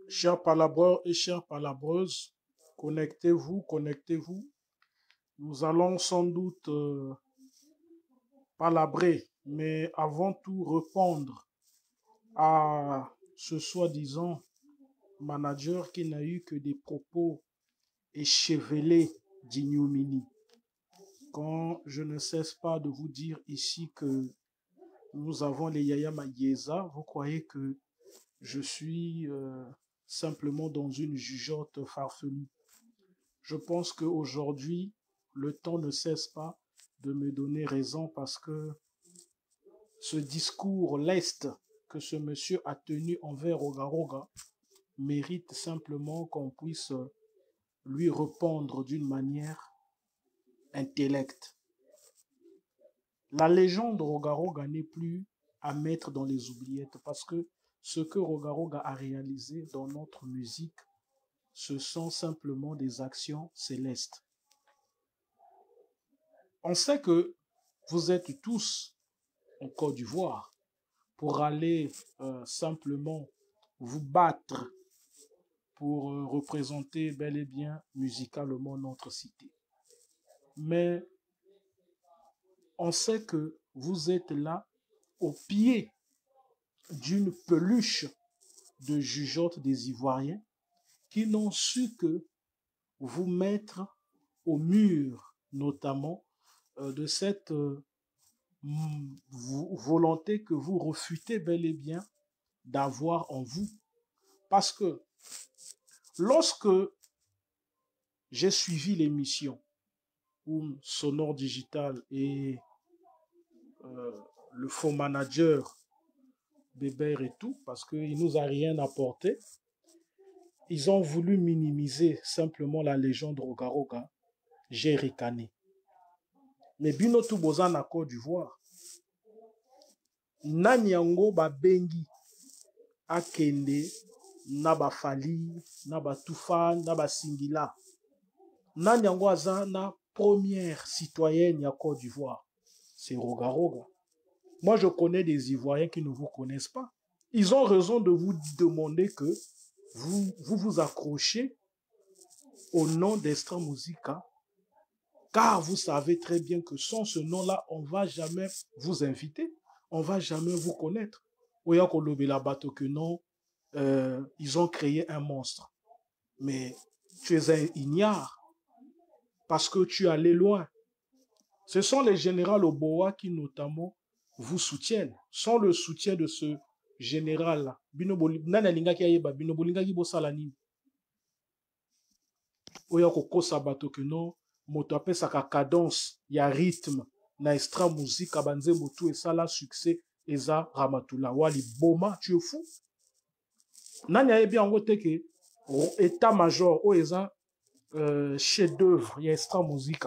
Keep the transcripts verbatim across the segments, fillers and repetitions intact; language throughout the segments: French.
Chers palabreurs et chères palabreuses, connectez-vous, connectez-vous. Nous allons sans doute euh, palabrer, mais avant tout répondre à ce soi-disant manager qui n'a eu que des propos échevelés d'ignominie. Quand je ne cesse pas de vous dire ici que nous avons les Yaya Mayeza, vous croyez que je suis euh, simplement dans une jugeote farfelue. Je pense qu'aujourd'hui, le temps ne cesse pas de me donner raison parce que ce discours leste que ce monsieur a tenu envers Roga-Roga mérite simplement qu'on puisse lui répondre d'une manière intellecte. La légende Roga-Roga n'est plus à mettre dans les oubliettes parce que ce que Roga-Roga a réalisé dans notre musique, ce sont simplement des actions célestes. On sait que vous êtes tous en Côte d'Ivoire pour aller euh, simplement vous battre pour euh, représenter bel et bien musicalement notre cité. Mais on sait que vous êtes là au pied d'une peluche de jugeotes des Ivoiriens qui n'ont su que vous mettre au mur, notamment euh, de cette euh, volonté que vous refutez bel et bien d'avoir en vous. Parce que lorsque j'ai suivi l'émission où Sonore Digital et euh, le faux manager Bébert et tout, parce qu'il nous a rien apporté, ils ont voulu minimiser simplement la légende Roga-Roga. J'ai ricané. Mais bino tout boza na Côte d'Ivoire. Nani yango ba bengi akende na ba Fali, na ba Toufa, na ba Singila. Nani yango aza na première citoyenne ya Côte d'Ivoire. C'est Roga-Roga. Moi, je connais des Ivoiriens qui ne vous connaissent pas. Ils ont raison de vous demander que vous vous, vous accrochez au nom d'Extra Musica, car vous savez très bien que sans ce nom-là, on ne va jamais vous inviter, on ne va jamais vous connaître. Oya kolobela bato que non, euh, ils ont créé un monstre. Mais tu es un ignare, parce que tu es allé loin. Ce sont les généraux Oboa qui notamment vous soutiennent. Sans le soutien de ce général-là, oya kokosa bato que non, moto apesaka cadence ya rythme na extra musique abanze motu esala succès eza Ramatula Wali Boma, tu es fou. Nani ayebi yango te ke état major o eza euh, chef d'œuvre ya extra musique.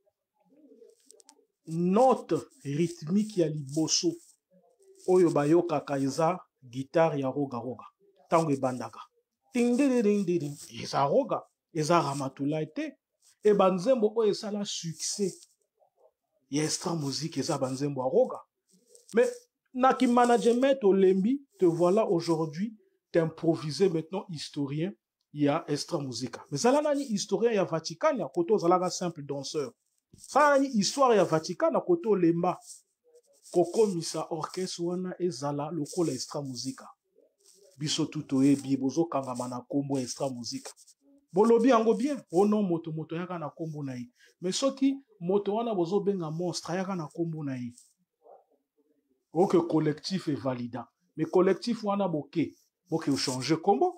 Note rythmique ya liboso oyo bayokaka eza guitare ya Roga-Roga tango ebandaka ting ding ding ding eza Roga eza Ramatula te e banzembo oyo esala succès ya extra musique eza banzembo ya Roga. Mais na ki management olembi te voilà aujourd'hui t'improviser maintenant historien ya extra musique. Mais ça là nani historien ya Vatican ya koto zalaka simple danseur. Ça nani histoire ya Vatican na koto lemba koko misa orchestre wana ezala lokola extra musique. Biso tuto ebi bozo kangama na kombo extra musique. Bolobi yango bien, ono moto moto yaka na kombo na ye. Mais soki moto wana bozo benga monstre yaka na kombo na ye. Ok, collectif est validant. Mais collectif wana boke, boke ou changer kombo.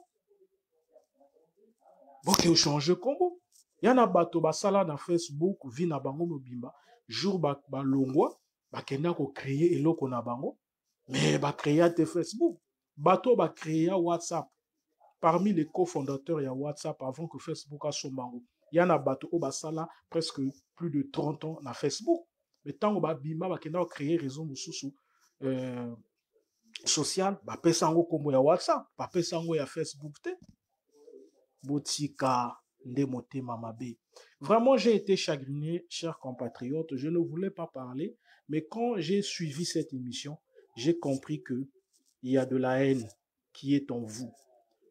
Boke ou changer kombo. Yana bato basala na Facebook, vi na bango mobimba, jour ba, ba longwa, ba kenda ko créer eloko na bango, mais ba créer te Facebook. Bato ba créer WhatsApp. Parmi les cofondateurs, il y a WhatsApp avant que Facebook a son bango. Il y en a bateau au basala presque plus de trente ans dans Facebook. Mais tant que bima ba kenda créer réseau mususu euh, social, ba pesango kombo ya WhatsApp, ba pesango ya Facebook te. Botika nde motema mabe. Vraiment, j'ai été chagriné, chers compatriotes. Je ne voulais pas parler, mais quand j'ai suivi cette émission, j'ai compris que il y a de la haine qui est en vous.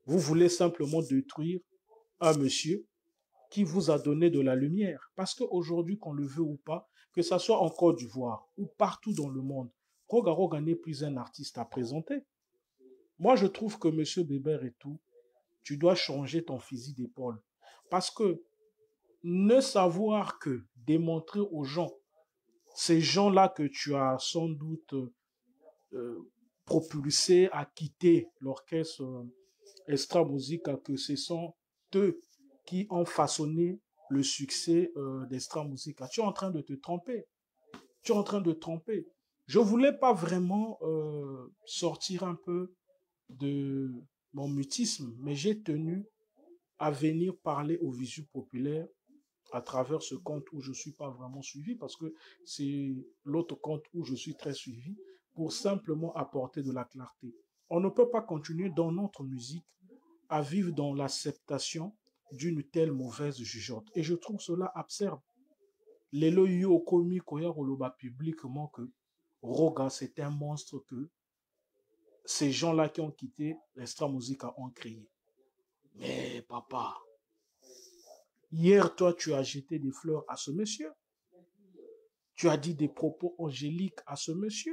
Vous voulez simplement détruire un monsieur qui vous a donné de la lumière. Parce qu'aujourd'hui, qu'on le veut ou pas, que ce soit en Côte d'Ivoire ou partout dans le monde, Roga Roga n'est plus un artiste à présenter. Moi, je trouve que M. Bébert et tout, tu dois changer ton fusil d'épaule. Parce que ne savoir que démontrer aux gens, ces gens-là que tu as sans doute euh, propulsés à quitter l'orchestre euh, Extra Musica, que ce sont eux qui ont façonné le succès euh, d'Extra Musica. Tu es en train de te tromper. Tu es en train de te tromper. Je ne voulais pas vraiment euh, sortir un peu de mon mutisme, mais j'ai tenu à venir parler au visu populaire à travers ce compte où je ne suis pas vraiment suivi, parce que c'est l'autre compte où je suis très suivi, pour simplement apporter de la clarté. On ne peut pas continuer dans notre musique à vivre dans l'acceptation d'une telle mauvaise jugeote. Et je trouve cela absurde. Lelo yo komi koya koloba publiquement que Roga, c'est un monstre que ces gens-là qui ont quitté l'Extra Musica ont créé. Mais papa, hier, toi, tu as jeté des fleurs à ce monsieur. Tu as dit des propos angéliques à ce monsieur.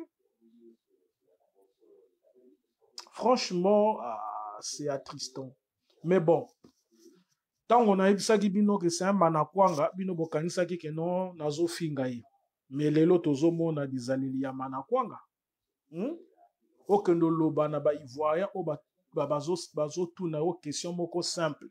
Franchement, ah, c'est attristant. Mais bon, tant on a eu ça qui bino que c'est un manakwanga, bino bokanisa ki ke non nazo fingaye. Mais les lots tozo mona dizalili ya manakwanga. Hmm? Okendo loba na ba ivoya o ba bazo bazo tuna o question moko simple.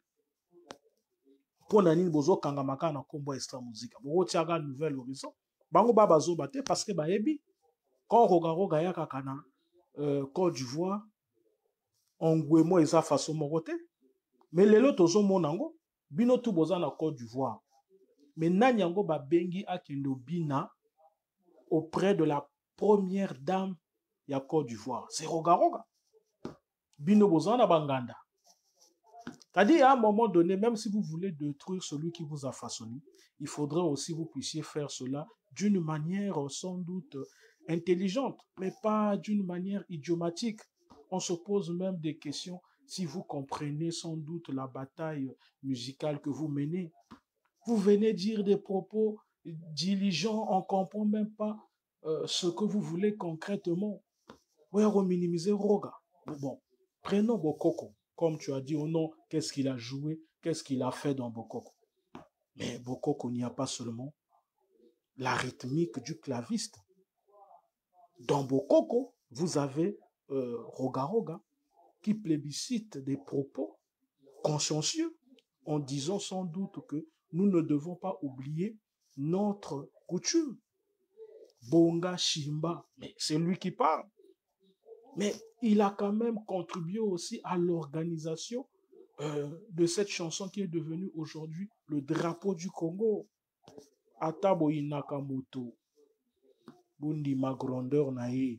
Pona nini bozo kanga makana kombo Extra Musica. Bo tiaga nouvelle horizon. Bango ba bazo bate parce que ba ebi quand roga roga ya kakana euh, Côte d'Ivoire ongwemo eza façon moko te. Mais lelo tozo monango bino tu boza na Côte d'Ivoire. Mais nani yango ba bengi akendo bina auprès de la première dame ya Côte d'Ivoire. C'est roga roga. Bino boza na banganda. C'est-à-dire, à un moment donné, même si vous voulez détruire celui qui vous a façonné, il faudrait aussi que vous puissiez faire cela d'une manière sans doute intelligente, mais pas d'une manière idiomatique. On se pose même des questions si vous comprenez sans doute la bataille musicale que vous menez. Vous venez dire des propos diligents, on ne comprend même pas euh, ce que vous voulez concrètement. Vous allez minimiser Roga. Bon, prenons Bokoko. Comme tu as dit, oh non, qu'est-ce qu'il a joué, qu'est-ce qu'il a fait dans Bokoko. Mais Bokoko, il n'y a pas seulement la rythmique du claviste. Dans Bokoko, vous avez euh, Roga Roga qui plébiscite des propos consciencieux en disant sans doute que nous ne devons pas oublier notre coutume. Bonga Shimba, mais c'est lui qui parle. Mais il a quand même contribué aussi à l'organisation euh, de cette chanson qui est devenue aujourd'hui le drapeau du Congo. Atabo Nakamoto, Bundi ma grandeur nae.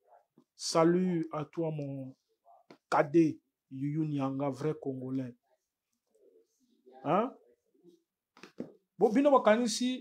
Salut à toi mon cadet, Yuyu Nyanga, vrai Congolais. Hein? Bon, bino bakanisi.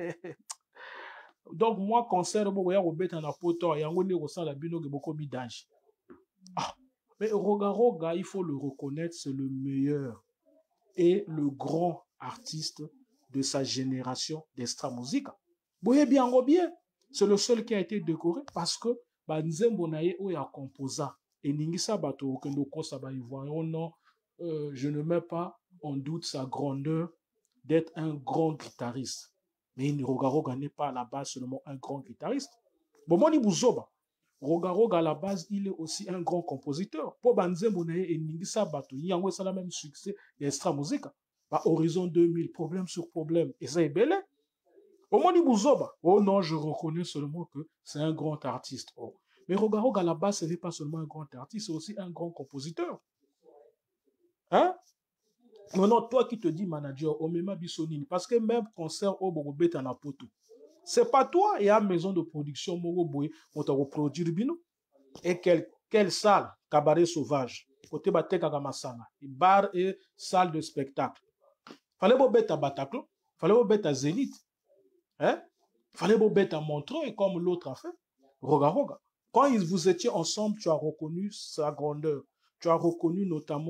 Donc moi concert bo ya robeta na poto yango ne rosala bino ke boko bidange. Ah, mais Roga Roga, il faut le reconnaître, c'est le meilleur et le grand artiste de sa génération d'Extra Musica. Boye bien bien, c'est le seul qui a été décoré parce que ba nzembo na ye o ya composa et ningisa bato kendo kosa ba ivoirien non, euh, je ne mets pas en doute sa grandeur d'être un grand guitariste. Mais Roga Roga n'est pas à la base seulement un grand guitariste. Bon, moi, ni Bouzoba. Roga Roga, à la base, il est aussi un grand compositeur. Pour Banzembo et Ningisa Bato, il y a le même succès d'Extra Musica. Bah, Horizon deux mille, problème sur problème. Et ça est bel. Au moins, ni Bouzoba. Oh non, je reconnais seulement que c'est un grand artiste. Oh. Mais Roga Roga, à la base, ce n'est pas seulement un grand artiste, c'est aussi un grand compositeur. Hein? Maintenant, toi qui te dis manager, Omema Bissonini, parce que même concert au Bogobet en Apoto, c'est pas toi et à maison de production Mogoboy, on t'a reproduit Bino. Et quelle, quelle salle, cabaret sauvage, côté Bateka Gamasanga, bar et salle de spectacle. Fallait beau bête à Bataclan, fallait beau bête à Zénith, hein? Fallait beau bête à Montreux, comme l'autre a fait. Roga Roga. Quand vous étiez ensemble, tu as reconnu sa grandeur. Tu as reconnu notamment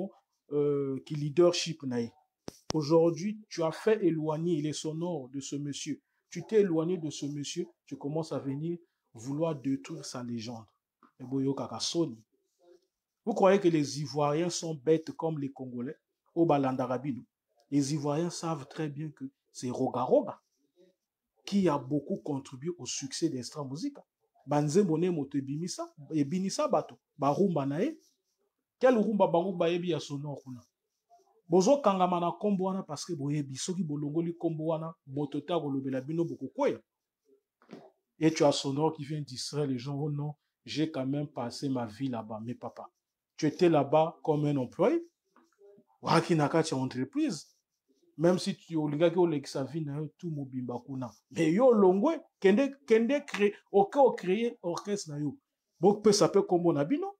euh, qui leadership naï. Aujourd'hui, tu as fait éloigner les sonores de ce monsieur. Tu t'es éloigné de ce monsieur, tu commences à venir vouloir détruire sa légende. Vous croyez que les Ivoiriens sont bêtes comme les Congolais au Balandarabino? Les Ivoiriens savent très bien que c'est Roga Roga qui a beaucoup contribué au succès d'Extra Musica. Banzembone moto ebimisa, ebinisa bato, barumba nae. Quel rumba bango bayebi ya sonore kuna? Bozo kangama na kombo wana parce que boyebi soki bolongoli kombo wana botota kolobela bino bokokoya. Et tu as sonore qui vient distraire les gens. Oh non, j'ai quand même passé ma vie là-bas. Mais papa, tu étais là-bas comme un employé. Waki nakati entreprise. Même si tu oligaki olekisa vie na yo tout mobimba kuna. Mais yo longwe kende kende créer oke o créer orchestre na yo. Bok pe ça peut kombo na bino.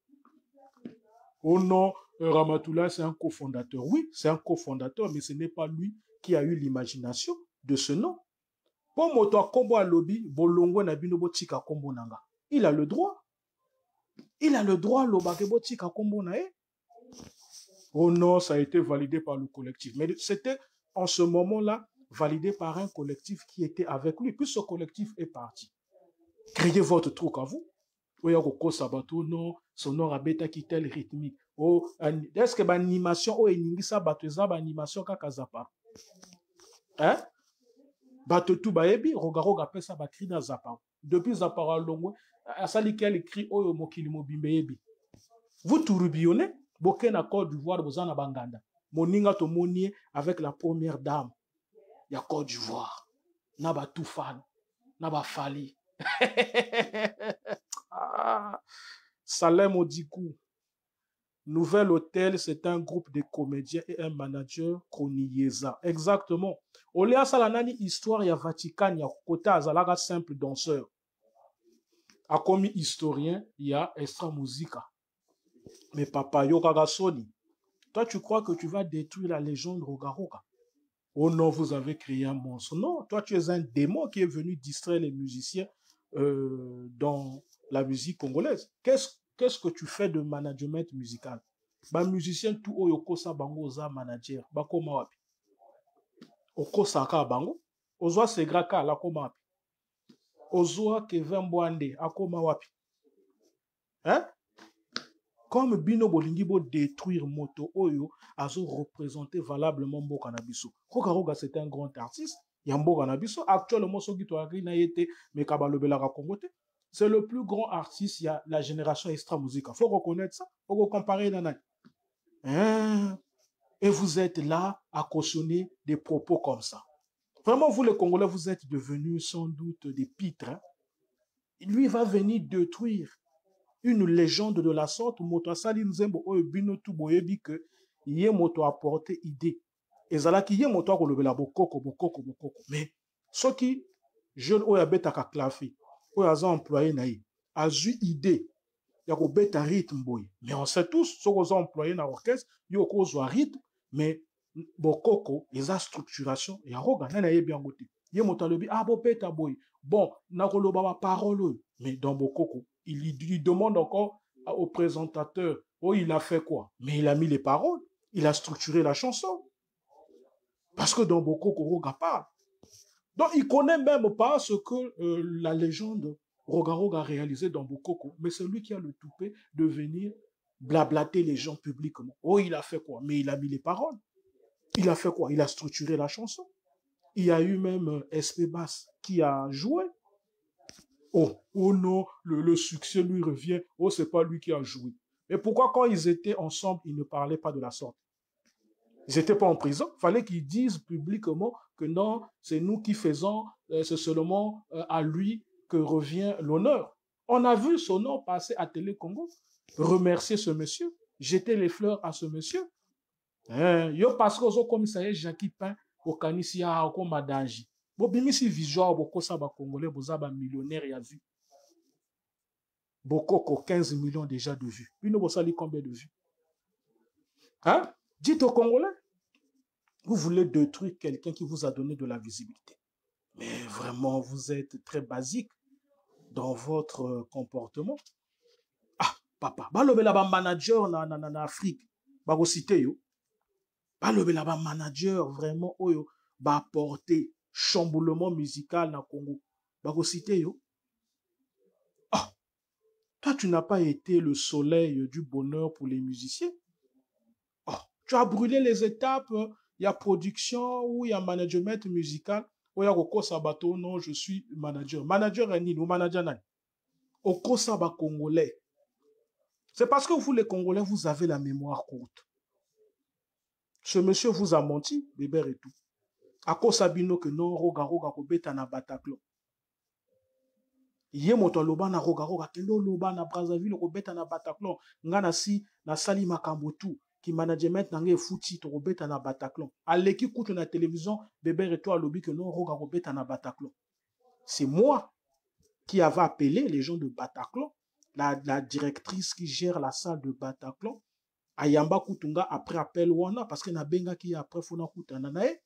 Oh non, Ramatoula, c'est un cofondateur. Oui, c'est un cofondateur, mais ce n'est pas lui qui a eu l'imagination de ce nom. Pour moto kombo a lobby, bolongo na bino botika kombo nanga. Il a le droit. Il a le droit lobake botika kombo na e. Oh non, ça a été validé par le collectif. Mais c'était en ce moment-là validé par un collectif qui était avec lui. Puis ce collectif est parti. Créez votre truc à vous. Oya koko sabato non, sonore abeta ki tel rythmique. Oh, est-ce que ba animation o eningisa bato eza ba animation kaka zapa? Hein? Bato tout baebi roga roga pesa ba cri na zapa. Depuis zapa longo, asali quel écrit oyo mokili mobimbe yebi. Vous tourbillonnez, boké na Côte d'Ivoire bozana banganda. Moninga to monie avec la première dame. Ya Côte d'Ivoire. Na ba tout fan, na ba fali. Ah, Salem Odikou. Nouvel Hôtel, c'est un groupe de comédiens et un manager Konieza. Exactement. Olea Salanani, histoire ya Vatican, ya Kota Azalaga, simple danseur. A commis historien, il y a Extra Musica. Mais papa Yokaga Soni, toi tu crois que tu vas détruire la légende Rogaroga? Oh non, vous avez créé un monstre. Non, toi tu es un démon qui est venu distraire les musiciens euh, dans la musique congolaise. Qu'est-ce qu'est-ce que tu fais de management musical? Ba musicien tout oyoko sa bango za manager. Ba koma wapi? Okosa ka bango. Ozwa segraka la koma wapi? Ozwa Kevin Boande akoma wapi? Hein? Comme bino bolingi bo détruire moto oyo azo représenter valablement Mboka na biso. Roga Roga c'est un grand artiste. Yamboka na biso actuellement soki to ari na yete me kabalobela ka Kongote. C'est le plus grand artiste, il y a la génération Extra Musica. Faut reconnaître ça. Faut comparer nana. Hein? Et vous êtes là à cautionner des propos comme ça. Vraiment, vous les Congolais, vous êtes devenus sans doute des pitres. Hein? Lui va venir détruire une légende de la sorte. Moto Asali Nzembo Oebino Tuboyebi que yé moto a porté idée. Et zala ki yé moto a kolobela bokoko, bokoko, bokoko. Mais ce qui jeune oyabeta ka clafi. Oyo aza employé na ye azui idée ya ko beta rythme boy, mais on sait tous ceux qui sont employés dans l'orchestre yo ko zo rythme mais bokoko eza structuration ya roga na ye bien gote ye motalobi ah bo beta boy bon na ko loba ba parole mais dans bokoko il lui demande encore au présentateur oh il a fait quoi, mais il a mis les paroles, il a structuré la chanson parce que dans bokoko roga parle. Donc, il connaît même pas ce que euh, la légende Roga Roga a réalisé dans Bokoko, mais c'est lui qui a le toupet de venir blablater les gens publiquement. Oh, il a fait quoi? Mais il a mis les paroles. Il a fait quoi? Il a structuré la chanson. Il y a eu même euh, S P Bass qui a joué. Oh, oh non, le, le succès lui revient. Oh, c'est pas lui qui a joué. Mais pourquoi quand ils étaient ensemble, ils ne parlaient pas de la sorte? Ils n'étaient pas en prison. Il fallait qu'ils disent publiquement que non, c'est nous qui faisons, euh, c'est seulement euh, à lui que revient l'honneur. On a vu son nom passer à Télé Congo, remercier ce monsieur, jeter les fleurs à ce monsieur. Hein, yo parce que au commissariat Jackie Pain au Kanisia au Madanji. Bo bimisi visual boko sa ba congolais boza ba millionnaire ya vu. Bokoko quinze millions déjà de vues. Bino bosali combien de vues? Hein? Dites aux Congolais, vous voulez détruire quelqu'un qui vous a donné de la visibilité. Mais vraiment, vous êtes très basique dans votre comportement. Ah, papa, balobela ba manager na na na Afrique. Bako cité yo. Balobela ba manager vraiment oyo ba apporter chamboulement musical na Congo. Bako cité yo. Ah, toi tu n'as pas été le soleil du bonheur pour les musiciens. Ah, tu as brûlé les étapes, il y a production ou il y a management musical. Oya koko sabato non, je suis manager. Manager ni ou manager nani. Oko saba congolais. C'est parce que vous les Congolais vous avez la mémoire courte. Ce monsieur vous a menti, Bébert et tout. Ako sabino que non roga roga ko beta na Bataclan. Yé moto loba na roga roga kendo loba na Brazzaville ko beta na Bataclan. Ngana si na sali makambo tout qui management nangé fouti to ko beta na Bataclan. Aleki kutu na télévision Bébert et toi lobi que non roga ko beta na Bataclan. C'est moi qui avait appelé les gens de Bataclan, la, la directrice qui gère la salle de Bataclan, Ayamba Kutunga après appel wana parce que na benga qui après fona kutana nae.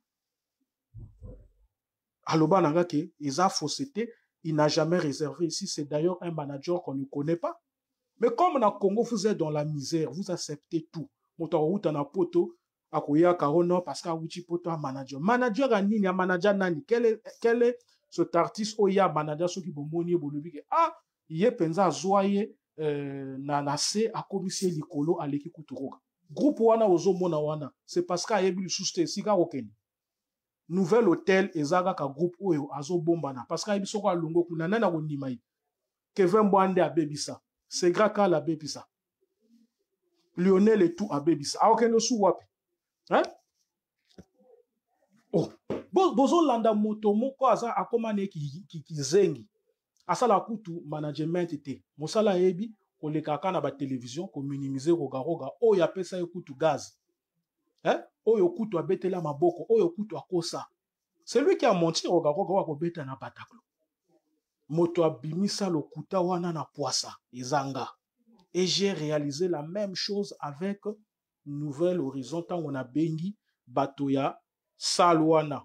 Aloba nanga ke isa fausseté, il n'a jamais réservé ici, c'est d'ailleurs un manager qu'on ne connaît pas. Mais comme na Congo vous êtes dans la misère, vous acceptez tout. Moto route na poto akoya karono parce que wuchi poto un manager. Manager a nini, a manager nani? Quel est quel est cet artiste oya manager so ki bomoni bolobi ke ah yé penza zoye euh, na nase a komisie likolo aleki kuturoga. Groupe wana ozo mona wana, c'est parce que ayebi le souste sika okeni. Nouvel hôtel ezaga ka groupe oyo azo bombana parce que ayebi soko alongo kuna nana ko ndima yi. Kevin Boande a bebisa, Segra Kala a bebisa. Lionel et tout a bebisa. A okeno sou wapi. Hein? Oh, bozo landa moto moko aza akomane ki ki, ki zengi. Asala kutu management te. Mosala yebi ko lekaka na ba télévision ko minimiser roga roga o ya pesa kutu gaz. Hein? O yo kutu abetela maboko, o yo kutu akosa. C'est lui qui a menti roga roga wa ko beta na Bataclan. Moto abimisa lokuta wana na poisa ezanga. Et j'ai réalisé la même chose avec Nouvel Horizon tant on a bengi batoya Salwana.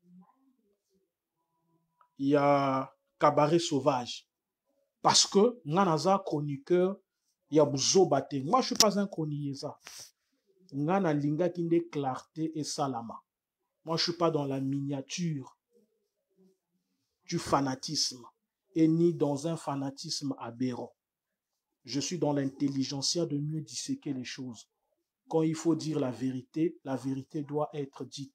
Il y a Cabaret Sauvage. Parce que, Nanaza chroniqueur, il y a Bouzobate. Moi, je ne suis pas un chroniqueur. Nana Linga Kinde clarté et salama. Moi, je ne suis pas dans la miniature du fanatisme. Et ni dans un fanatisme aberrant. Je suis dans l'intelligentsia de mieux disséquer les choses. Quand il faut dire la vérité, la vérité doit être dite.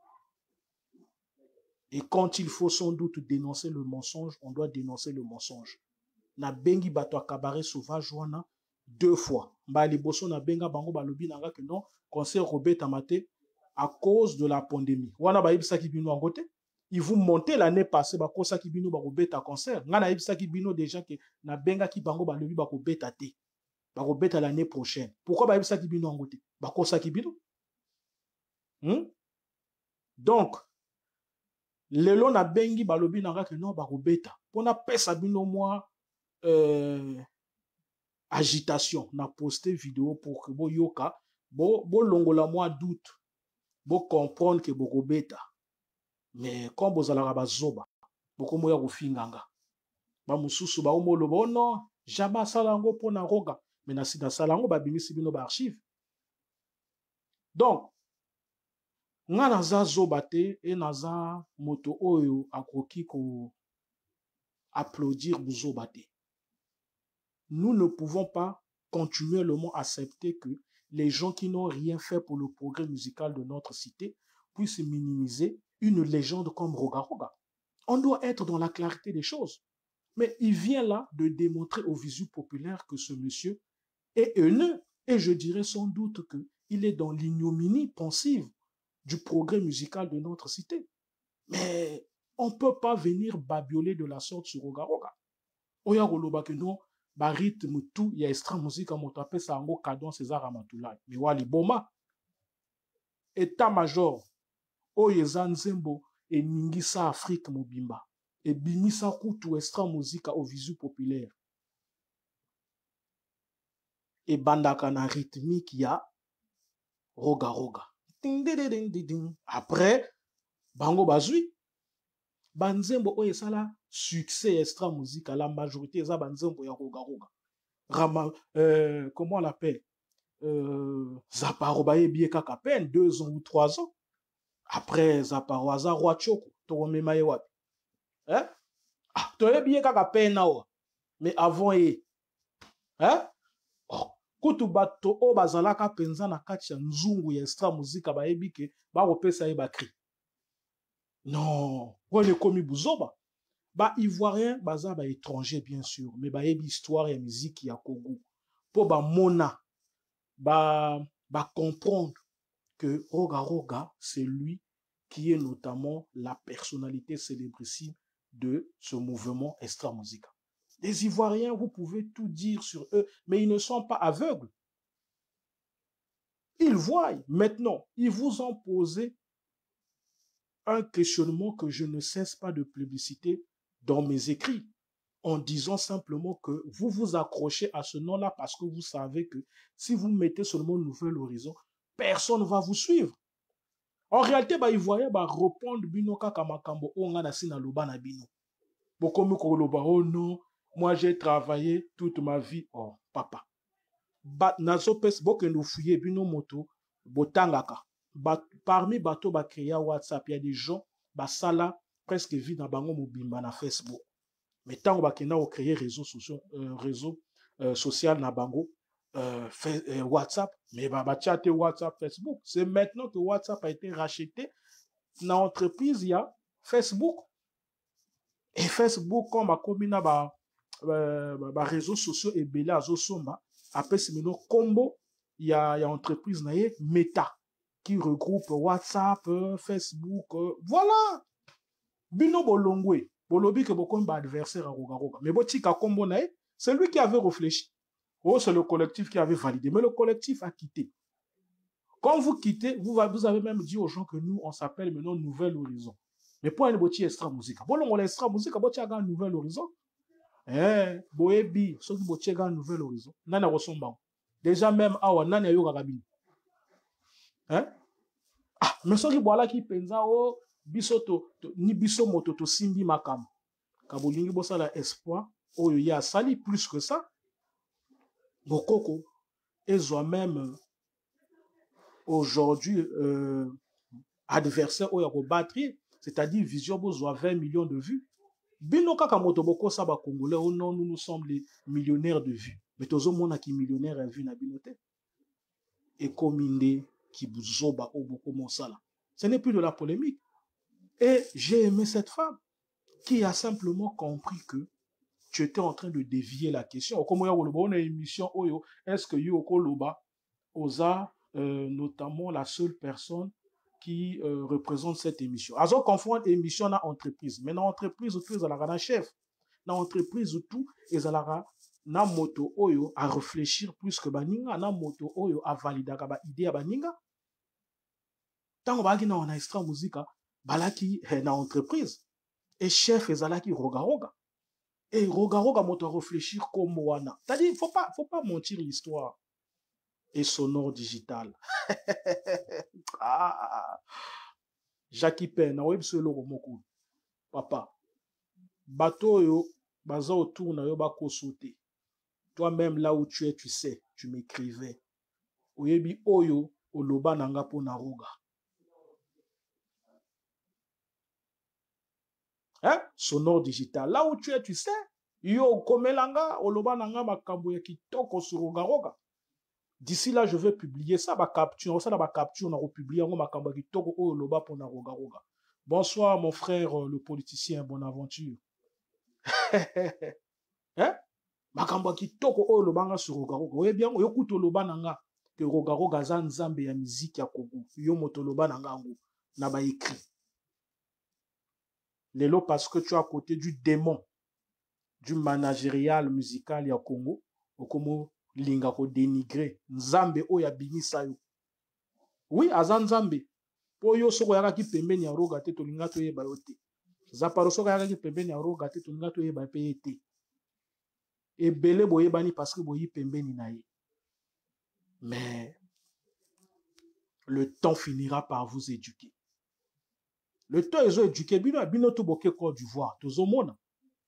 Et quand il faut sans doute dénoncer le mensonge, on doit dénoncer le mensonge. Na bengi bato a Cabaret Sauvage wana deux fois. Mbali boso na benga bango balobi nanga que non, concert Robert Tamate à cause de la pandémie. Wana ba yebisa ki bino ngote. Ils vous montaient l'année passée ba kosa ki bino ba Robert à concert. Nga na yebisa ki bino déjà que na benga ki bango balobi ba Robert ate. Ba Robert l'année prochaine. Pourquoi ba yebisa ki bino ngote? Ba kosa ki bino. Hmm? Donc lelo na bengi balobi nanga que non ba Robert. Pona pesa bino moi Euh, agitation na poster vidéo pour que bo yoka bo bo longola moi doute bo comprendre que bo beta mais quand bo zala ba zoba bo ko moya ko finganga ba mususu ba omolo bo non jamais salango pona roga mais na sida salango ba bimisi bino ba archive donc nga naza zoba te et naza moto oyo akoki ko applaudir buzoba te. Nous ne pouvons pas continuellement accepter que les gens qui n'ont rien fait pour le progrès musical de notre cité puissent minimiser une légende comme Roga Roga. On doit être dans la clarté des choses. Mais il vient là de démontrer au visu populaire que ce monsieur est haineux. Et je dirais sans doute qu'il est dans l'ignominie pensive du progrès musical de notre cité. Mais on ne peut pas venir babioler de la sorte sur Roga Roga. Oya Goloba que non, ba rythme tout ya extra musique à motape sa ango kadon César Ramatoulaye mais wali boma état major oyeza nzembo et ningisa Afrique mobimba et bimisa kutu extra musique au visu populaire et bandaka na rythmique ya Roga Roga après bango bazui banzembo oyo esala succès extra musique à la majorité eza banzembo ya Roga Roga. Rama, euh, comment on l'appelle? euh, Zaparo bayebi kaka peine deux ans ou trois ans. Après Zaparo aza roi Tchoko, to mema ye wapi. Hein? Ah, to yebi kaka peine awa. Mais avant ye. Hein? Oh, kutu bato o bazalaka penza na kati ya nzungu ya extra muzika bayebi ke ba kopesa ye bakri. Non, on est comme buzoba. Ba ivoirien baza ba étranger bien sûr, mais ba yebi histoire ya musique ya Congo. Po ba mona ba ba comprendre que Roga Roga c'est lui qui est notamment la personnalité célébrissime de ce mouvement extra musica. Les Ivoiriens, vous pouvez tout dire sur eux, mais ils ne sont pas aveugles. Ils voient. Maintenant, ils vous ont posé un questionnement que je ne cesse pas de publiciter dans mes écrits, en disant simplement que vous vous accrochez à ce nom-là parce que vous savez que si vous mettez seulement Nouvel Horizon, personne ne va vous suivre. En réalité, bah, Ivoiriens va répondre bino kaka makambo onga na sina loba na bino. Bokomi ko loba oh non, moi j'ai travaillé toute ma vie. Oh papa. Ba nazo pes bokendo fouiller bino moto botangaka. Ba, parmi bato ba créer WhatsApp, il y a des gens ba sala presque vie dans bango mobimba na Facebook. Mais tant ba kena o créer réseaux sociaux euh, réseau euh, social na bango euh, fait, euh, WhatsApp, mais bah, bah chatter WhatsApp, Facebook. C'est maintenant que WhatsApp a été racheté. Dans l'entreprise, il y a Facebook. Et Facebook, comme ma commune, bah, bah, bah, réseaux sociaux et belé à Zosomba, après c'est maintenant combo, il y a, il y a entreprise, naie, Meta, qui regroupe WhatsApp, euh, Facebook, euh, voilà. Bino bolongwe, bolobi que beaucoup d'adversaires à Roga Roga. Mais botika combo naie, c'est lui qui avait réfléchi. Oh, c'est le collectif qui avait validé. Mais le collectif a quitté. Quand vous quittez, vous, vous avez même dit aux gens que nous, on s'appelle maintenant Nouvel Horizon. Mais pour un boti extra musique. Bon, on extra musique, boti aga Nouvel Horizon. Eh, boebi, ce qui boti aga Nouvel Horizon. Nana resomba. Déjà même, awa, nana yo gagabini. Hein? Ah, mais ce qui boala qui penza, oh, biso to, ni biso moto to simbi makam. Kabolingi bosa la espoir, oh, yo ya sali plus que ça. Bokoko, ils ont même aujourd'hui euh, adversaire au yako batterie, c'est-à-dire Vision Bozo a vingt millions de vues. Bino kaka motoboko sa ba congolais, oh non, nous nous sommes les millionnaires de vues. Mais tozo mona ki millionnaire a vu na binote. Et kominde ki buzoba au boko monsala. Ce n'est plus de la polémique. Et j'ai aimé cette femme qui a simplement compris que tu étais en train de dévier la question. Comme on a une émission, est-ce que Yoko Loba osa, euh, notamment la seule personne qui euh, représente cette émission. Alors, confondre émission à entreprise. Mais dans l'entreprise, tout est à la chef. Dans l'entreprise, tout est à la na moto oyo à réfléchir plus que baninga, na moto oyo à valider ba idée à baninga. Tant on va dire on a extra musique, balaki na entreprise. Et chef ezalaki roga roga. Et roga roga moto réfléchir comme wana. C'est-à-dire, il faut pas, faut pas mentir l'histoire. Et sonore digital. Ah, Jackie Pen, na web solo moku. Papa, bateau yo, baza autour na yo bako sauter. Toi-même là où tu es, tu sais, tu m'écrivais. Oyebi oyo, oloba nanga po na roga. Hein? Sonore digital. Là où tu es, tu sais. Yo, komelanga, oloba nanga makambo ya kitoko sur roga roga. D'ici là, je vais publier ça, ma capture, ça, ma capture, on a republié, on a makambo ya kitoko, oh, oloba po na roga roga. Bonsoir, mon frère, le politicien, bonne aventure. Hein? Makambo ya kitoko, oh, oloba nga sur roga roga. Oye bien, yo kuto oloba nanga, que roga roga za nzambe ya musique ya Congo. Yo moto oloba nanga ngo, na ba écrit. Lelo parce que tu es à côté du démon du managérial musical ya Congo, okomo linga ko dénigrer nzambe oya binisa yo. Oui, aza nzambe. Po yo soko yaka ki pembeni ya roga te to linga to yeba yo te. Zaparo soko yaka ki pembeni ya roga te to linga to yeba pe te. Ebele boyebani parce que boyi pembeni na ye. Mais le temps finira par vous éduquer. Le temps est éduqué, bino bino to boke Côte d'Ivoire, tozo mona.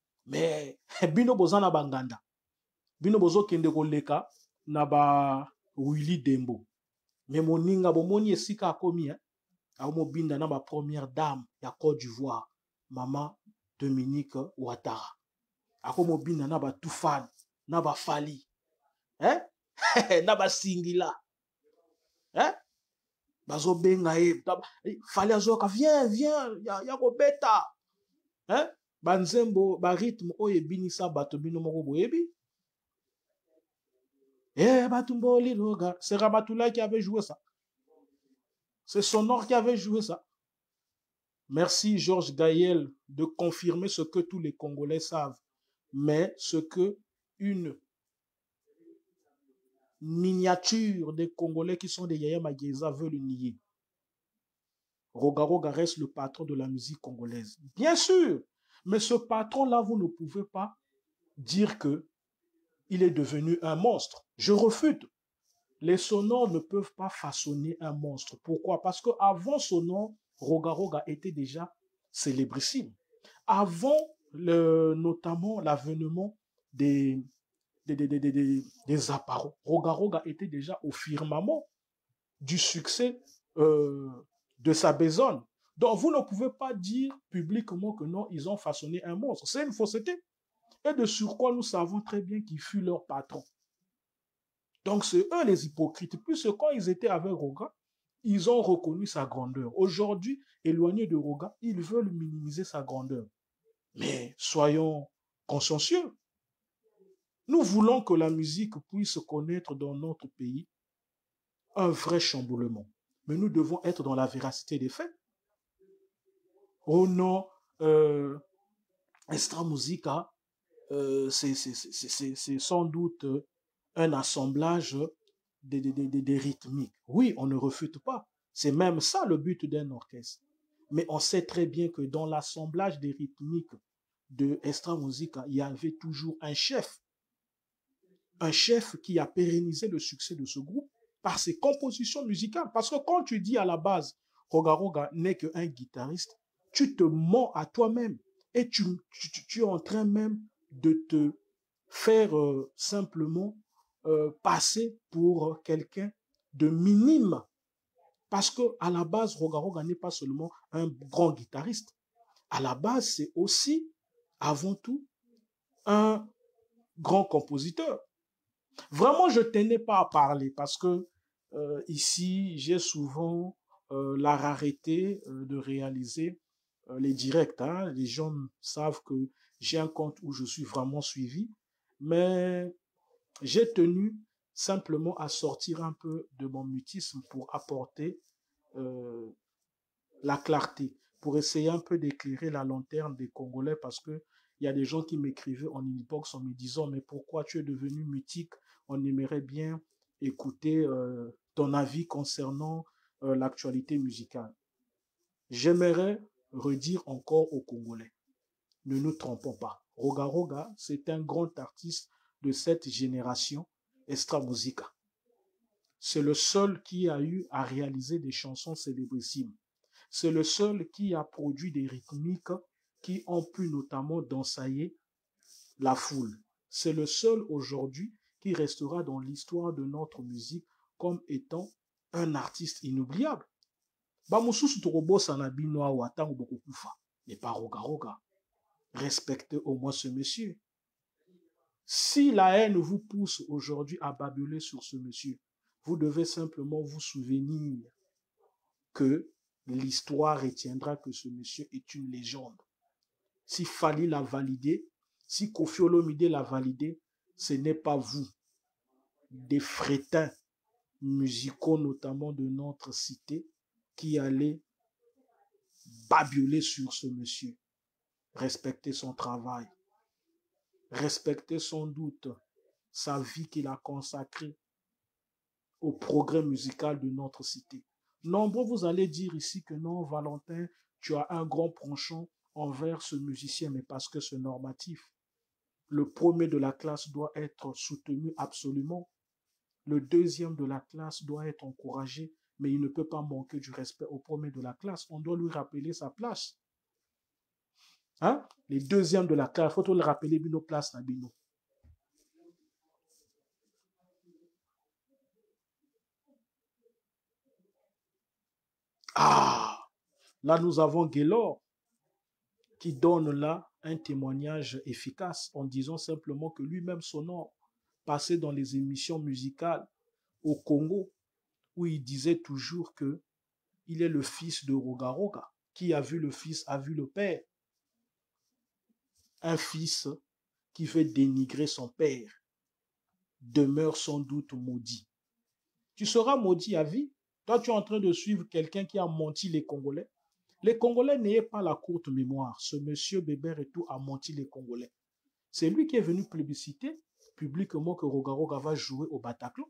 Mais bino bozana banganda. Bino bozo kende ko leka na ba Willy Dembo. Mais mon ninga, bon, moni esika akomi, hein. A mobinda na ba première dame ya Côte d'Ivoire, Maman Dominique Ouattara. A mobinda na ba Toufane, na ba Fali. Hein? Na ba Singila. Hein? Bazo benga e. Fali azoka, viens, viens, ya, ya Robeta. Hein? Banzembo, ba rythme, oye binisa bato bino moko boyebi. Eh, Batumbo Liloga, c'est Ramatoulaye qui avait joué ça. C'est Sonore qui avait joué ça. Merci Georges Gaël de confirmer ce que tous les Congolais savent, mais ce que une miniature des Congolais qui sont des Yaya Mageza veulent nier. Roga Roga reste le patron de la musique congolaise. Bien sûr, mais ce patron-là, vous ne pouvez pas dire que il est devenu un monstre. Je refute. Les sonores ne peuvent pas façonner un monstre. Pourquoi? Parce qu'avant Sonore, Roga Roga était déjà célébrissime. Avant le, notamment l'avènement des, des, des, des, des, des appareils, Roga Roga était déjà au firmament du succès euh, de sa besogne. Donc vous ne pouvez pas dire publiquement que non, ils ont façonné un monstre. C'est une fausseté. Et de surcroît, nous savons très bien qui fut leur patron. Donc c'est eux les hypocrites. Puisque quand ils étaient avec Roga, ils ont reconnu sa grandeur. Aujourd'hui, éloignés de Roga, ils veulent minimiser sa grandeur. Mais soyons consciencieux. Nous voulons que la musique puisse connaître dans notre pays un vrai chamboulement. Mais nous devons être dans la véracité des faits. Oh non, euh, Extra Musica, euh, c'est sans doute un assemblage des, des, des, des rythmiques. Oui, on ne refute pas. C'est même ça le but d'un orchestre. Mais on sait très bien que dans l'assemblage des rythmiques de Extra Musica, il y avait toujours un chef. Un chef qui a pérennisé le succès de ce groupe par ses compositions musicales. Parce que quand tu dis à la base, Roga Roga n'est qu'un guitariste, tu te mens à toi-même. Et tu, tu, tu es en train même de te faire euh, simplement euh, passer pour quelqu'un de minime. Parce que à la base, Roga Roga n'est pas seulement un grand guitariste. À la base, c'est aussi, avant tout, un grand compositeur. Vraiment, je tenais pas à parler parce que euh, ici, j'ai souvent euh, la rareté euh, de réaliser euh, les directs. Hein. Les gens savent que j'ai un compte où je suis vraiment suivi, mais j'ai tenu simplement à sortir un peu de mon mutisme pour apporter euh, la clarté, pour essayer un peu d'éclairer la lanterne des Congolais parce que il y a des gens qui m'écrivaient en inbox en me disant mais pourquoi tu es devenu mutique? On aimerait bien écouter euh, ton avis concernant euh, l'actualité musicale. J'aimerais redire encore aux Congolais, ne nous trompons pas. Roga Roga, c'est un grand artiste de cette génération Extra Musica. C'est le seul qui a eu à réaliser des chansons célébrissimes. C'est le seul qui a produit des rythmiques qui ont pu notamment dansailler la foule. C'est le seul aujourd'hui qui restera dans l'histoire de notre musique comme étant un artiste inoubliable. Bamususu tokobosa na bino awa tango bokokufa. Mais pas Roga Roga. Respectez au moins ce monsieur. Si la haine vous pousse aujourd'hui à babuler sur ce monsieur, vous devez simplement vous souvenir que l'histoire retiendra que ce monsieur est une légende. Si Fali l'a validé, si Kofi Olomide l'a validé, ce n'est pas vous, des frétins musicaux notamment de notre cité, qui allez babuler sur ce monsieur. Respectez son travail. Respectez sans doute sa vie qu'il a consacrée au progrès musical de notre cité. Nombreux vous allez dire ici que non, Valentin, tu as un grand penchant envers ce musicien, mais parce que c'est normatif. Le premier de la classe doit être soutenu absolument. Le deuxième de la classe doit être encouragé, mais il ne peut pas manquer du respect au premier de la classe. On doit lui rappeler sa place. Hein? Les deuxièmes de la classe, il faut le rappeler bino place na bino. Ah, là nous avons Gaylor qui donne là un témoignage efficace en disant simplement que lui-même son nom passé dans les émissions musicales au Congo où il disait toujours que il est le fils de Roga Roga. Qui a vu le fils a vu le père. Un fils qui veut dénigrer son père demeure sans doute maudit. Tu seras maudit à vie. Toi, tu es en train de suivre quelqu'un qui a menti les Congolais. Les Congolais n'aient pas la courte mémoire. Ce monsieur Bébert et tout a menti les Congolais. C'est lui qui est venu plébisciter publiquement que Roga Roga va jouer au Bataclan.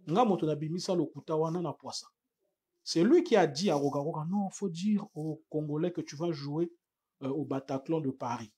C'est lui qui a dit à Roga Roga, non, il faut dire aux Congolais que tu vas jouer euh, au Bataclan de Paris.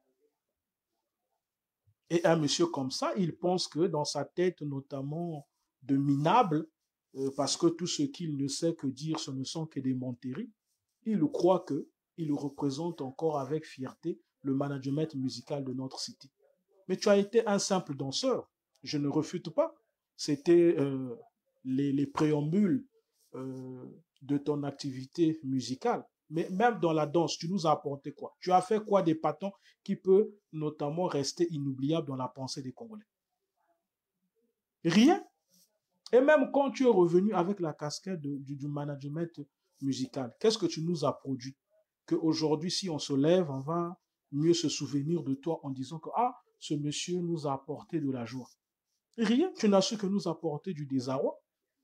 Et un monsieur comme ça, il pense que dans sa tête, notamment de minable, euh, parce que tout ce qu'il ne sait que dire, ce ne sont que des menteries, il croit que il représente encore avec fierté le management musical de notre cité. Mais tu as été un simple danseur, je ne refute pas. C'était euh, les, les préambules euh, de ton activité musicale. Mais même dans la danse, tu nous as apporté quoi? Tu as fait quoi des patons qui peut notamment rester inoubliable dans la pensée des Congolais? Rien. Et même quand tu es revenu avec la casquette de, du, du management musical, qu'est-ce que tu nous as produit? Qu'aujourd'hui, si on se lève, on va mieux se souvenir de toi en disant que ah, ce monsieur nous a apporté de la joie. Rien, tu n'as su que nous apporter du désarroi.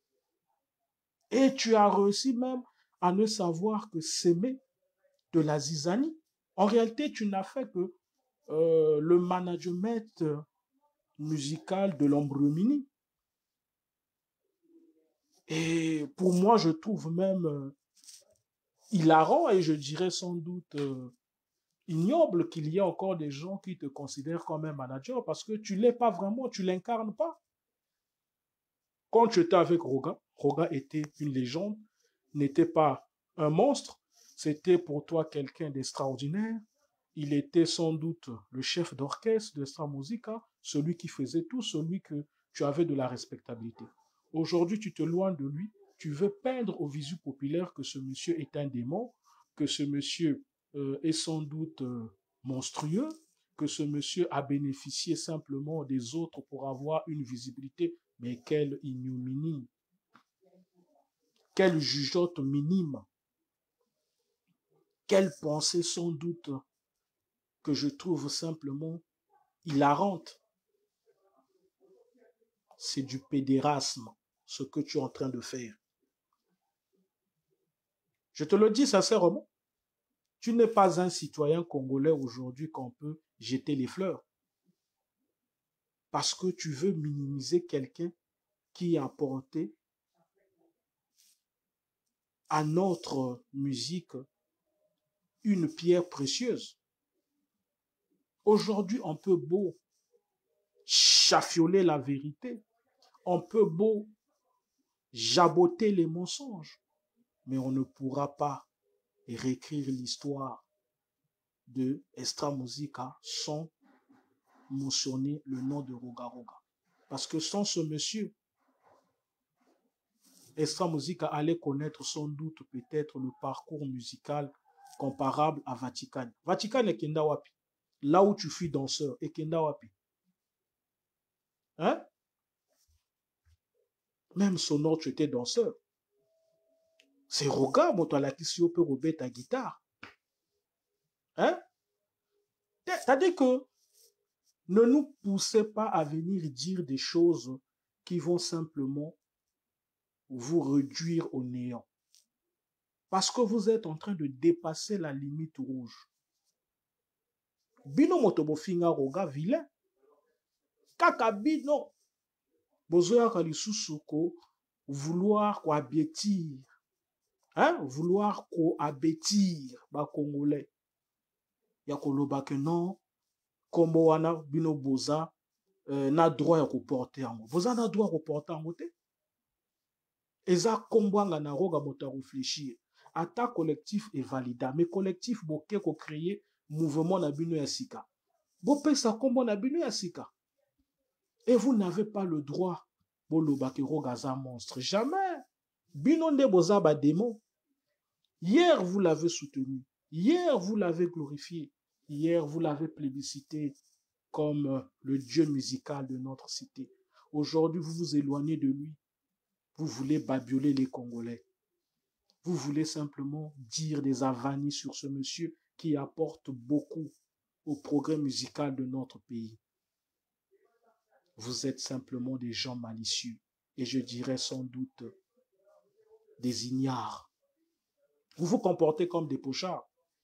Et tu as réussi même à ne savoir que s'aimer de la zizanie. En réalité, tu n'as fait que euh, le management musical de l'Ombremini. Et pour moi, je trouve même euh, hilarant et je dirais sans doute euh, ignoble qu'il y ait encore des gens qui te considèrent comme un manager parce que tu ne l'es pas vraiment, tu ne l'incarnes pas. Quand tu étais avec Roga, Roga était une légende, n'était pas un monstre, c'était pour toi quelqu'un d'extraordinaire. Il était sans doute le chef d'orchestre de Extra Musica, celui qui faisait tout, celui que tu avais de la respectabilité. Aujourd'hui, tu te loin de lui, tu veux peindre au visu populaire que ce monsieur est un démon, que ce monsieur euh, est sans doute euh, monstrueux, que ce monsieur a bénéficié simplement des autres pour avoir une visibilité. Mais quelle ignominie, quelle jugeote minime, quelle pensée sans doute que je trouve simplement hilarante. C'est du pédérasme, ce que tu es en train de faire. Je te le dis sincèrement, tu n'es pas un citoyen congolais aujourd'hui qu'on peut jeter les fleurs. Parce que tu veux minimiser quelqu'un qui a apporté à notre musique une pierre précieuse. Aujourd'hui, on peut beau chafioler la vérité, on peut beau jaboter les mensonges, mais on ne pourra pas réécrire l'histoire de Extra Musica sans mentionner le nom de Roga Roga. Parce que sans ce monsieur, Extra Musica allait connaître sans doute peut-être le parcours musical comparable à Vatican. Vatican est Kenda Wapi. Là où tu fus danseur, et Kenda Wapi. Hein? Même sonore, tu étais danseur. C'est Roga, moi, toi, la question peut rouber ta guitare. Hein? C'est-à-dire que ne nous poussez pas à venir dire des choses qui vont simplement vous réduire au néant. Parce que vous êtes en train de dépasser la limite rouge. Bino motobofinga Roga vilain. Kaka bino. Bozoya kalisusuko vouloir cohabiter. Hein? Vouloir cohabiter ba Congolais. Ya koloba que non. Kombo wana bino boza euh, na droit ya koporter yango. Boza na droit ya koporter yango te. Eza kombwanga na roga moto a réfléchir. Ata collectif est valida. Mais collectif boke ko créer mouvement na bino ya sika. Bopesa kombo na bino ya sika. Et vous n'avez pas le droit boloba ke roga za monstre. Jamais. Bino nde boza ba démon. Hier, vous l'avez soutenu. Hier, vous l'avez glorifié. Hier, vous l'avez plébiscité comme le dieu musical de notre cité. Aujourd'hui, vous vous éloignez de lui. Vous voulez babioler les Congolais. Vous voulez simplement dire des avanies sur ce monsieur qui apporte beaucoup au progrès musical de notre pays. Vous êtes simplement des gens malicieux et je dirais sans doute des ignares. Vous vous comportez comme des pochards.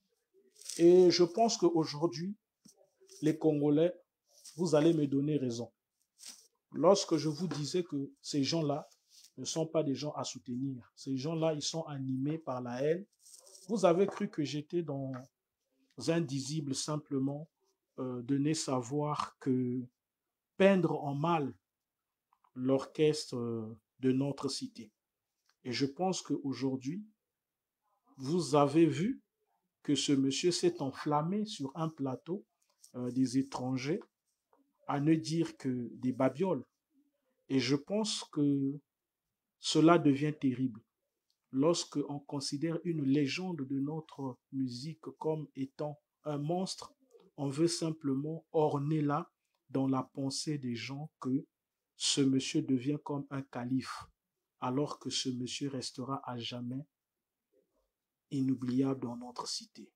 Et je pense qu'aujourd'hui, les Congolais, vous allez me donner raison. Lorsque je vous disais que ces gens-là ne sont pas des gens à soutenir, ces gens-là, ils sont animés par la haine, vous avez cru que j'étais dans un disible simplement euh, donner savoir que peindre en mal l'orchestre euh, de notre cité. Et je pense qu'aujourd'hui, vous avez vu que ce monsieur s'est enflammé sur un plateau euh, des étrangers à ne dire que des babioles. Et je pense que cela devient terrible lorsque on considère une légende de notre musique comme étant un monstre. On veut simplement orner là dans la pensée des gens que ce monsieur devient comme un calife, alors que ce monsieur restera à jamais inoubliable dans notre cité.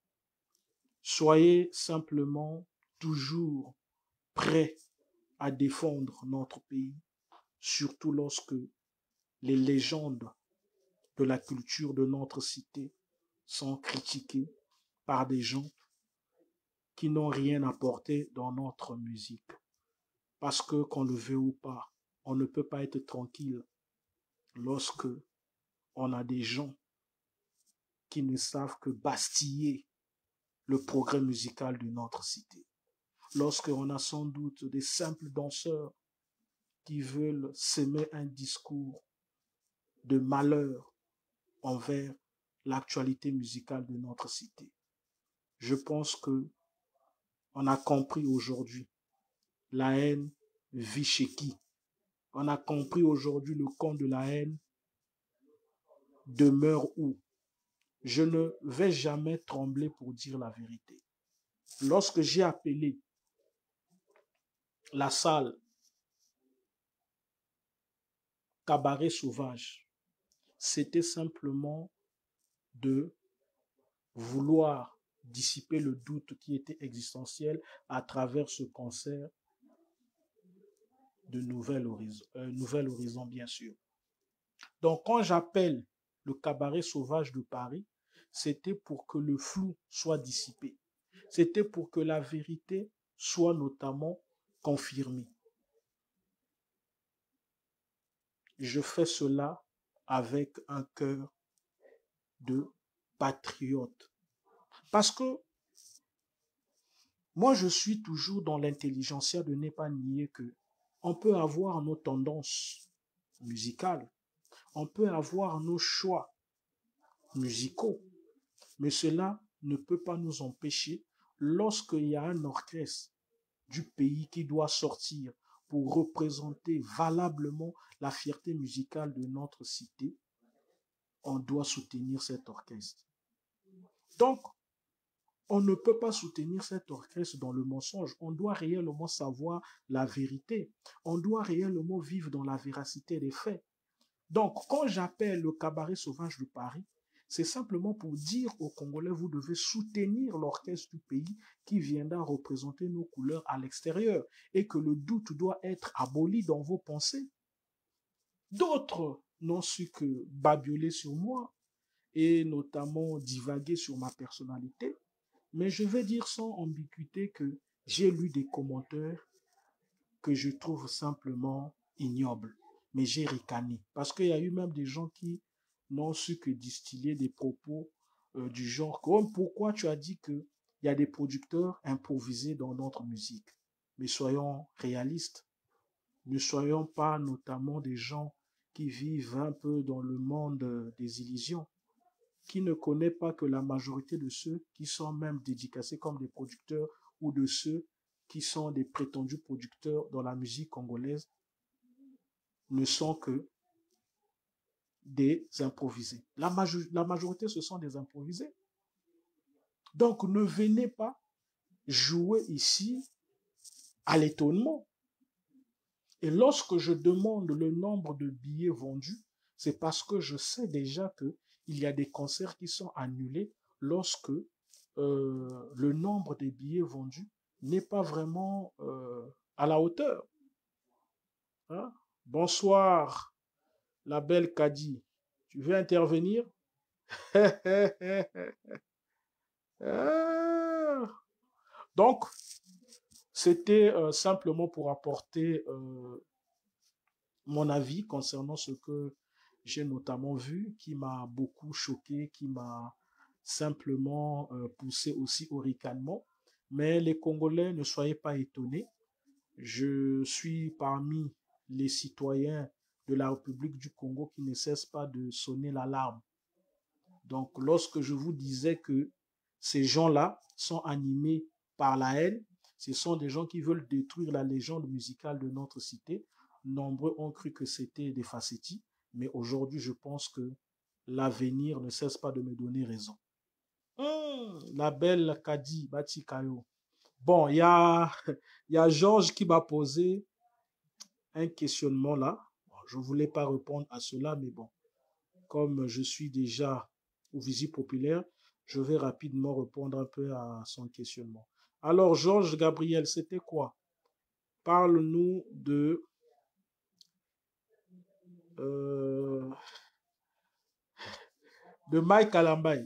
Soyez simplement toujours prêts à défendre notre pays, surtout lorsque les légendes de la culture de notre cité sont critiquées par des gens qui n'ont rien apporté dans notre musique. Parce que, qu'on le veut ou pas, on ne peut pas être tranquille lorsque on a des gens qui ne savent que bastiller le progrès musical de notre cité. Lorsqu'on a sans doute des simples danseurs qui veulent s'aimer un discours de malheur envers l'actualité musicale de notre cité. Je pense que on a compris aujourd'hui la haine vit chez qui. On a compris aujourd'hui le camp de la haine demeure où. Je ne vais jamais trembler pour dire la vérité. Lorsque j'ai appelé la salle Cabaret Sauvage, c'était simplement de vouloir dissiper le doute qui était existentiel à travers ce concert de Nouvel Horizon, euh, Nouvel Horizon bien sûr. Donc quand j'appelle le Cabaret Sauvage de Paris, c'était pour que le flou soit dissipé. C'était pour que la vérité soit notamment confirmée. Je fais cela avec un cœur de patriote. Parce que moi, je suis toujours dans l'intelligentsia de ne pas nier que on peut avoir nos tendances musicales, on peut avoir nos choix musicaux, mais cela ne peut pas nous empêcher, lorsqu'il y a un orchestre du pays qui doit sortir pour représenter valablement la fierté musicale de notre cité, on doit soutenir cet orchestre. Donc, on ne peut pas soutenir cet orchestre dans le mensonge. On doit réellement savoir la vérité. On doit réellement vivre dans la véracité des faits. Donc, quand j'appelle le Cabaret Sauvage de Paris, c'est simplement pour dire aux Congolais, vous devez soutenir l'orchestre du pays qui viendra représenter nos couleurs à l'extérieur et que le doute doit être aboli dans vos pensées. D'autres n'ont su que babioler sur moi et notamment divaguer sur ma personnalité. Mais je vais dire sans ambiguïté que j'ai lu des commentaires que je trouve simplement ignobles. Mais j'ai ricané. Parce qu'il y a eu même des gens qui n'ont su que distiller des propos euh, du genre comme pourquoi tu as dit qu'il y a des producteurs improvisés dans notre musique. Mais soyons réalistes. Ne soyons pas notamment des gens qui vivent un peu dans le monde des illusions, qui ne connaît pas que la majorité de ceux qui sont même dédicacés comme des producteurs ou de ceux qui sont des prétendus producteurs dans la musique congolaise ne sont que des improvisés. La, major la majorité, ce sont des improvisés. Donc, ne venez pas jouer ici à l'étonnement. Et lorsque je demande le nombre de billets vendus, c'est parce que je sais déjà qu'il y a des concerts qui sont annulés lorsque euh, le nombre de billets vendus n'est pas vraiment euh, à la hauteur. Hein? Bonsoir, la belle Kadi. Tu veux intervenir? Donc, c'était euh, simplement pour apporter euh, mon avis concernant ce que j'ai notamment vu, qui m'a beaucoup choqué, qui m'a simplement euh, poussé aussi au ricanement. Mais les Congolais, ne soyez pas étonnés. Je suis parmi les citoyens de la République du Congo qui ne cessent pas de sonner l'alarme. Donc, lorsque je vous disais que ces gens-là sont animés par la haine, ce sont des gens qui veulent détruire la légende musicale de notre cité. Nombreux ont cru que c'était des facettis, mais aujourd'hui, je pense que l'avenir ne cesse pas de me donner raison. Hum, la belle Kadi Batikayo. Bon, il y a, y a Georges qui m'a posé un questionnement là. Bon, je ne voulais pas répondre à cela, mais bon, comme je suis déjà au Visu populaire, je vais rapidement répondre un peu à son questionnement. Alors, Georges Gabriel, c'était quoi? Parle-nous de... Euh, de Mike Alambay.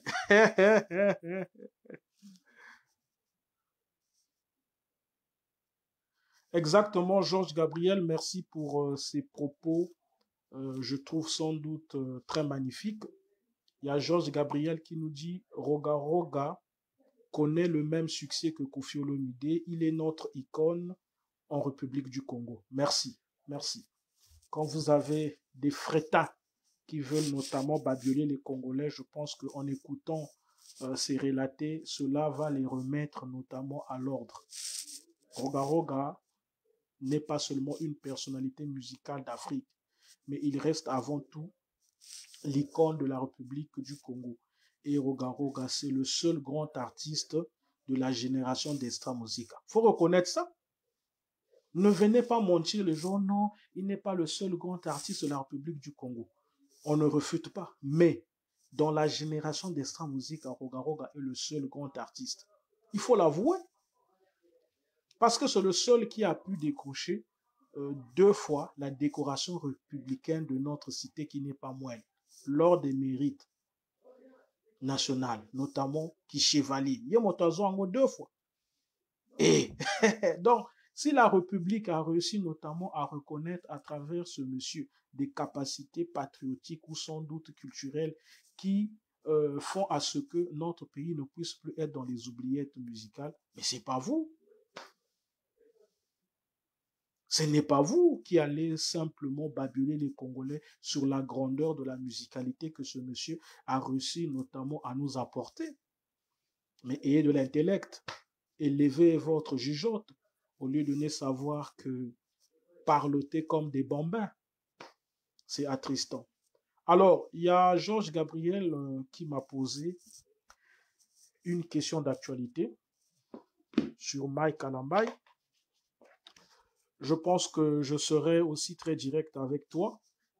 Exactement, Georges Gabriel, merci pour euh, ces propos, euh, je trouve sans doute euh, très magnifiques. Il y a Georges Gabriel qui nous dit Roga Roga connaît le même succès que Koffi Olomide. Il est notre icône en République du Congo. Merci, merci. Quand vous avez des frétas qui veulent notamment babioler les Congolais, je pense qu'en écoutant euh, ces relatés, cela va les remettre notamment à l'ordre. Roga Roga n'est pas seulement une personnalité musicale d'Afrique, mais il reste avant tout l'icône de la République du Congo. Et Roga Roga, c'est le seul grand artiste de la génération d'Extra Musica. Faut reconnaître ça. Ne venez pas mentir les gens, non, il n'est pas le seul grand artiste de la République du Congo. On ne refute pas. Mais dans la génération d'Extra Musica, Roga Roga est le seul grand artiste. Il faut l'avouer. Parce que c'est le seul qui a pu décrocher euh, deux fois la décoration républicaine de notre cité qui n'est pas moindre, lors des mérites nationaux, notamment qui chevalier. Il y a deux fois. Et donc, si la République a réussi notamment à reconnaître à travers ce monsieur des capacités patriotiques ou sans doute culturelles qui euh, font à ce que notre pays ne puisse plus être dans les oubliettes musicales, mais c'est pas vous. Ce n'est pas vous qui allez simplement babioler les Congolais sur la grandeur de la musicalité que ce monsieur a réussi notamment à nous apporter. Mais ayez de l'intellect, élevez votre jugeote, au lieu de ne savoir que parloter comme des bambins. C'est attristant. Alors, il y a Georges Gabriel euh, qui m'a posé une question d'actualité sur Mike Alambay. Je pense que je serai aussi très direct avec toi.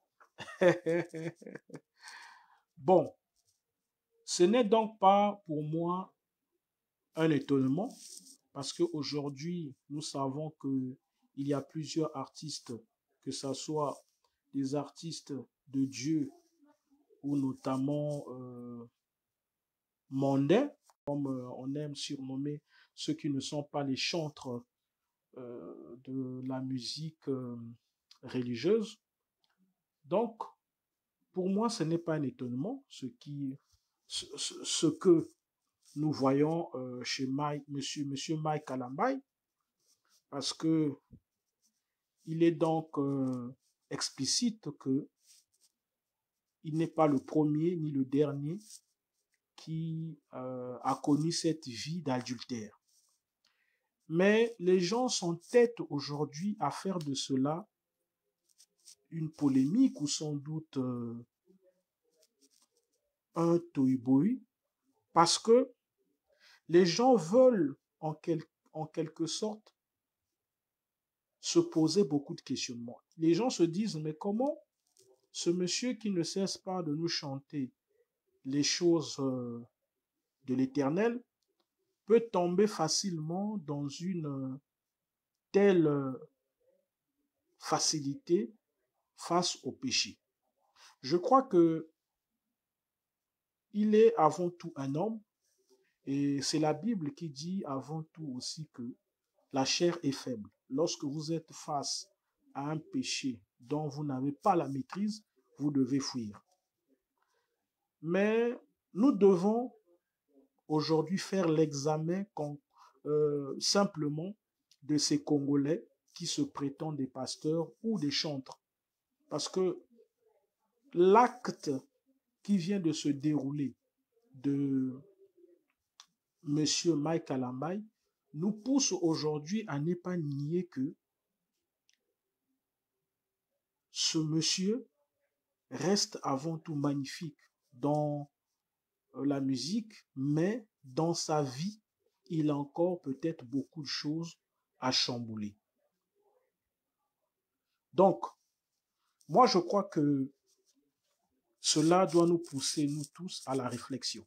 Bon, ce n'est donc pas pour moi un étonnement, parce qu'aujourd'hui, nous savons qu'il y a plusieurs artistes, que ce soit des artistes de Dieu ou notamment euh, mondains, comme euh, on aime surnommer ceux qui ne sont pas les chantres euh, de la musique euh, religieuse. Donc, pour moi, ce n'est pas un étonnement, ce, qui, ce, ce, ce que nous voyons euh, chez Mike, monsieur, monsieur Mike Alambay, parce que il est donc euh, explicite que il n'est pas le premier ni le dernier qui euh, a connu cette vie d'adultère. Mais les gens s'entêtent aujourd'hui à faire de cela une polémique ou sans doute euh, un tohu-bohu parce que les gens veulent en, quel, en quelque sorte se poser beaucoup de questionnements. Les gens se disent, mais comment ce monsieur qui ne cesse pas de nous chanter les choses euh, de l'Éternel peut tomber facilement dans une euh, telle euh, facilité face au péché. Je crois que il est avant tout un homme et c'est la Bible qui dit avant tout aussi que la chair est faible. Lorsque vous êtes face à un péché dont vous n'avez pas la maîtrise, vous devez fuir. Mais nous devons aujourd'hui faire l'examen euh, simplement de ces Congolais qui se prétendent des pasteurs ou des chantres. Parce que l'acte qui vient de se dérouler de M. Mike Kalambay nous pousse aujourd'hui à ne pas nier que ce monsieur reste avant tout magnifique dans la musique, mais dans sa vie, il a encore peut-être beaucoup de choses à chambouler. Donc, moi, je crois que cela doit nous pousser, nous tous, à la réflexion.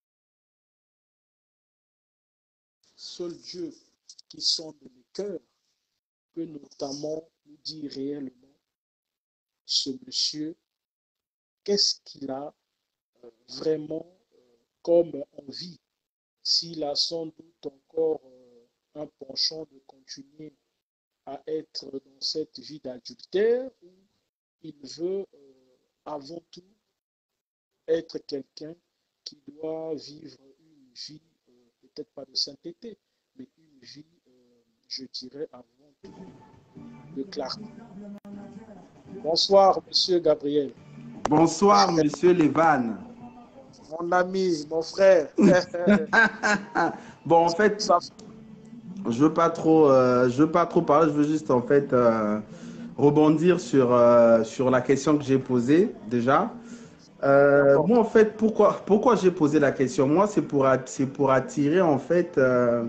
Seul Dieu qui sonde les cœurs peut notamment nous dire réellement ce monsieur, qu'est-ce qu'il a euh, vraiment euh, comme envie, s'il a sans doute encore euh, un penchant de continuer à être dans cette vie d'adultère, ou il veut euh, avant tout être quelqu'un qui doit vivre une vie, euh, peut-être pas de sainteté, mais une vie, euh, je dirais, avant tout de clarté. Bonsoir, monsieur Gabriel. Bonsoir, monsieur Levan. Mon ami, mon frère. Bon, en fait, je veux pas trop, euh, je veux pas trop parler. Je veux juste en fait euh, rebondir sur euh, sur la question que j'ai posée déjà. Euh, moi, en fait, pourquoi pourquoi j'ai posé la question? Moi, c'est pour c'est pour attirer en fait, euh,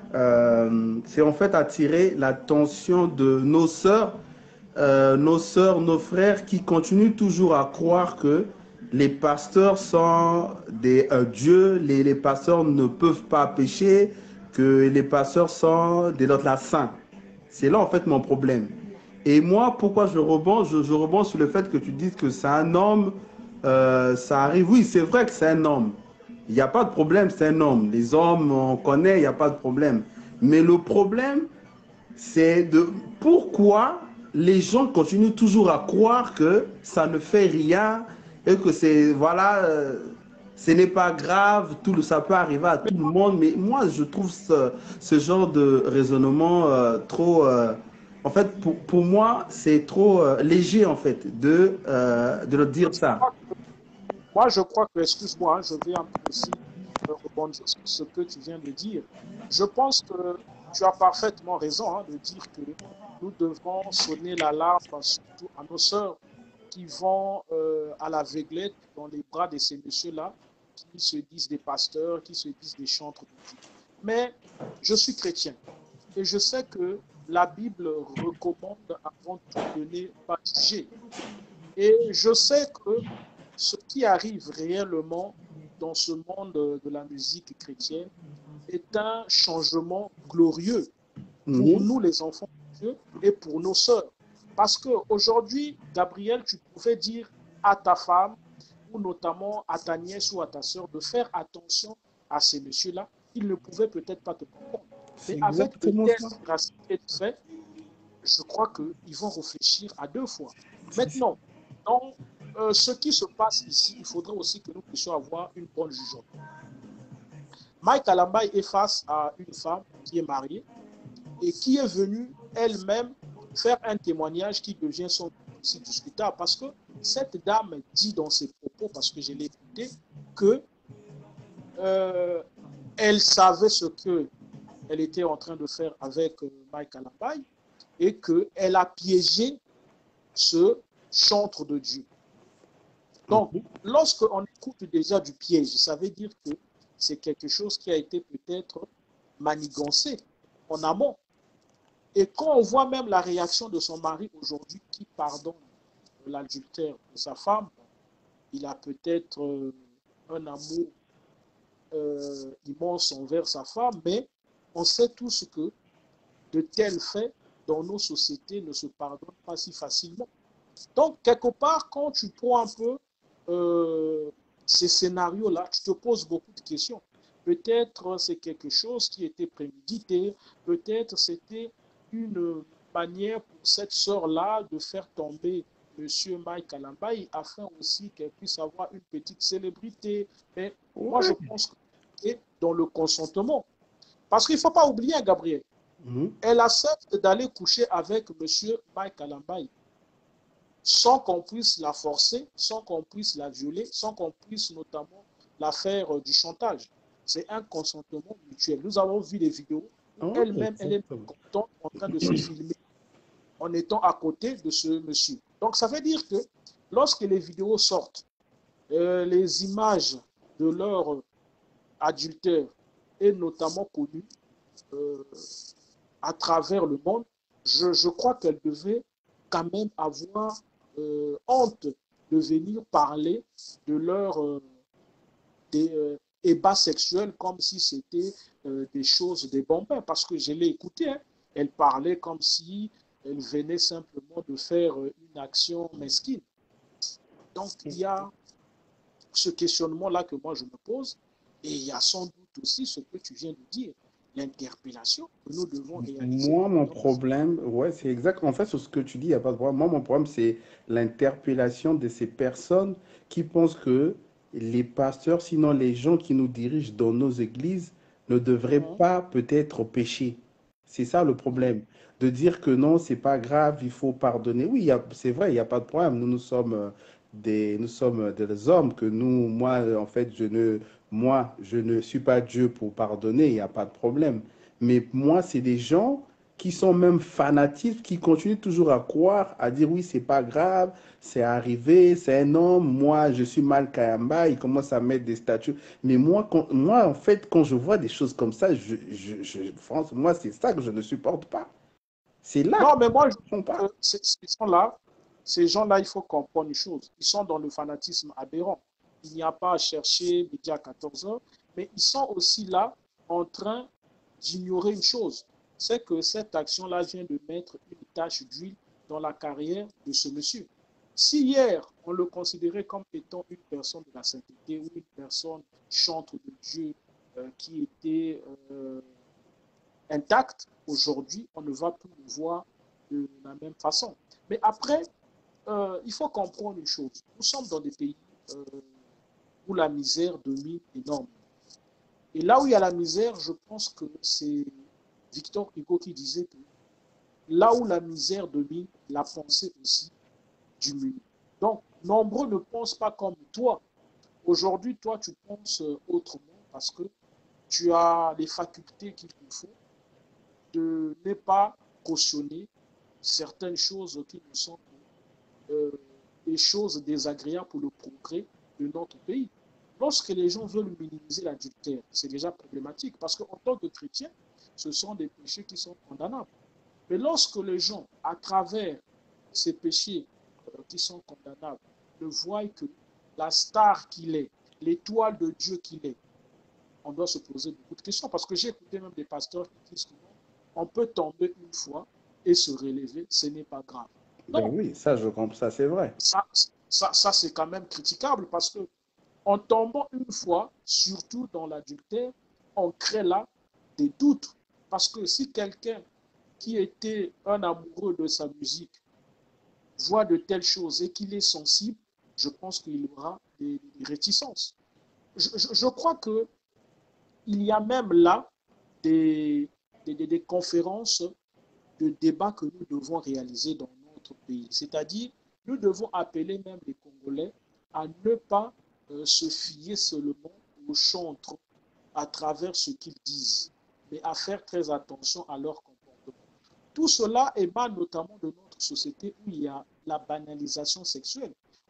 euh, c'est en fait attirer l'attention de nos sœurs. Euh, nos sœurs, nos frères qui continuent toujours à croire que les pasteurs sont des euh, dieux, les, les pasteurs ne peuvent pas pécher, que les pasteurs sont des autres la saints. C'est là en fait mon problème. Et moi, pourquoi je rebond je, je rebond sur le fait que tu dises que c'est un homme, euh, ça arrive. Oui, c'est vrai que c'est un homme. Il n'y a pas de problème, c'est un homme. Les hommes, on connaît, il n'y a pas de problème. Mais le problème, c'est de pourquoi les gens continuent toujours à croire que ça ne fait rien et que c'est, voilà, euh, ce n'est pas grave, tout, ça peut arriver à tout le monde. Mais moi, je trouve ce, ce genre de raisonnement euh, trop... Euh, en fait, pour, pour moi, c'est trop euh, léger, en fait, de, euh, de leur dire ça. Moi, je crois que, excuse-moi, je vais un peu aussi rebondir sur ce que tu viens de dire. Je pense que tu as parfaitement raison hein, de dire que nous devons sonner l'alarme, surtout à nos sœurs qui vont euh, à l'aveuglette dans les bras de ces messieurs-là, qui se disent des pasteurs, qui se disent des chantres de Dieu. Mais je suis chrétien et je sais que la Bible recommande avant tout de ne pas juger. Et je sais que ce qui arrive réellement dans ce monde de la musique chrétienne est un changement glorieux pour mmh. nous les enfants de Dieu et pour nos sœurs. Parce qu'aujourd'hui, Gabriel, tu pouvais dire à ta femme ou notamment à ta nièce ou à ta sœur de faire attention à ces messieurs-là. Ils ne pouvaient peut-être pas te comprendre. Mais avec une telle véracité de fait, je crois qu'ils vont réfléchir à deux fois. Maintenant, dans euh, ce qui se passe ici, il faudrait aussi que nous puissions avoir une bonne jugement. Mike Kalambay est face à une femme qui est mariée et qui est venue elle-même faire un témoignage qui devient son aussi discutable parce que cette dame dit dans ses propos, parce que je l'ai écouté, que euh, elle savait ce qu'elle était en train de faire avec euh, Mike Kalambay et qu'elle a piégé ce chantre de Dieu. Donc, lorsqu'on écoute déjà du piège, ça veut dire que c'est quelque chose qui a été peut-être manigancé en amont. Et quand on voit même la réaction de son mari aujourd'hui qui pardonne l'adultère de sa femme, il a peut-être euh, un amour euh, immense envers sa femme, mais on sait tous que de tels faits dans nos sociétés ne se pardonnent pas si facilement. Donc, quelque part, quand tu prends un peu euh, ces scénarios-là, tu te poses beaucoup de questions. Peut-être c'est quelque chose qui était prémédité, peut-être c'était une manière pour cette sœur-là de faire tomber M. Mike Alambaï afin aussi qu'elle puisse avoir une petite célébrité. Mais moi, je Ouais. pense que c'est dans le consentement. Parce qu'il ne faut pas oublier, Gabriel, Mhm. elle accepte d'aller coucher avec M. Mike Alambaï sans qu'on puisse la forcer, sans qu'on puisse la violer, sans qu'on puisse notamment la faire euh, du chantage. C'est un consentement mutuel. Nous avons vu des vidéos où Ouais, elle-même, elle est exactement. contente en train de se filmer en étant à côté de ce monsieur. Donc, ça veut dire que lorsque les vidéos sortent, euh, les images de leur euh, adultère est notamment connue euh, à travers le monde, je, je crois qu'elle devait quand même avoir euh, honte de venir parler de leur euh, des, euh, ébats sexuels comme si c'était euh, des choses, des bonbons. Parce que je l'ai écouté, hein, elle parlait comme si elle venait simplement de faire euh, une action mesquine. Donc, il y a ce questionnement-là que moi je me pose, et il y a sans doute aussi ce que tu viens de dire, l'interpellation que nous devons réaliser Moi, dans mon notre... problème, ouais, c'est exact. En fait, sur ce que tu dis, il n'y a pas de problème. Moi, mon problème, c'est l'interpellation de ces personnes qui pensent que les pasteurs, sinon les gens qui nous dirigent dans nos églises, ne devraient Mhm, pas peut-être pécher. C'est ça le mhm, problème. De dire que non, c'est pas grave, il faut pardonner. Oui, il y a- c'est vrai, il n'y a pas de problème. Nous, nous sommes euh, des, nous sommes euh, des hommes que nous, moi, euh, en fait, je ne, moi, je ne suis pas Dieu pour pardonner, il n'y a pas de problème. Mais moi, c'est des gens qui sont même fanatiques, qui continuent toujours à croire, à dire oui, c'est pas grave, c'est arrivé, c'est un homme, moi, je suis mal Kayamba, ils commencent à mettre des statues. Mais moi, quand- moi, en fait, quand je vois des choses comme ça, je, je, je- France, moi, c'est ça que je ne supporte pas. C'est là que non, mais moi, je je ne comprends pense pas. que ces ces gens-là, ces gens-là, il faut comprendre une chose. Ils sont dans le fanatisme aberrant. Il n'y a pas à chercher midi à quatorze heures, mais ils sont aussi là en train d'ignorer une chose. C'est que cette action-là vient de mettre une tache d'huile dans la carrière de ce monsieur. Si hier, on le considérait comme étant une personne de la sainteté ou une personne chantre de Dieu euh, qui était euh, intact, aujourd'hui, on ne va plus le voir de la même façon. Mais après, euh, il faut comprendre une chose. Nous sommes dans des pays euh, où la misère domine énormément. Et là où il y a la misère, je pense que c'est Victor Hugo qui disait que là où la misère domine, la pensée aussi diminue. Donc, nombreux ne pensent pas comme toi. Aujourd'hui, toi, tu penses autrement parce que tu as les facultés qu'il te faut de ne pas cautionner certaines choses qui nous sont euh, des choses désagréables pour le progrès de notre pays. Lorsque les gens veulent minimiser l'adultère, c'est déjà problématique parce qu'en tant que chrétien, ce sont des péchés qui sont condamnables. Mais lorsque les gens, à travers ces péchés euh, qui sont condamnables, ne voient que la star qu'il est, l'étoile de Dieu qu'il est, on doit se poser beaucoup de questions. Parce que j'ai écouté même des pasteurs qui disent que non, on peut tomber une fois et se relever, ce n'est pas grave. Ben Non, oui, ça, je comprends, ça, c'est vrai. ça, ça, ça c'est quand même critiquable parce que en tombant une fois, surtout dans l'adultère, on crée là des doutes. Parce que si quelqu'un qui était un amoureux de sa musique voit de telles choses et qu'il est sensible, je pense qu'il aura des, des réticences. Je, je, je crois que il y a même là des, des, des conférences de débats que nous devons réaliser dans notre pays. C'est-à-dire, nous devons appeler même les Congolais à ne pas euh, se fier seulement aux chantres à travers ce qu'ils disent, mais à faire très attention à leur comportement. Tout cela émane notamment de notre société où il y a la banalisation sexuelle,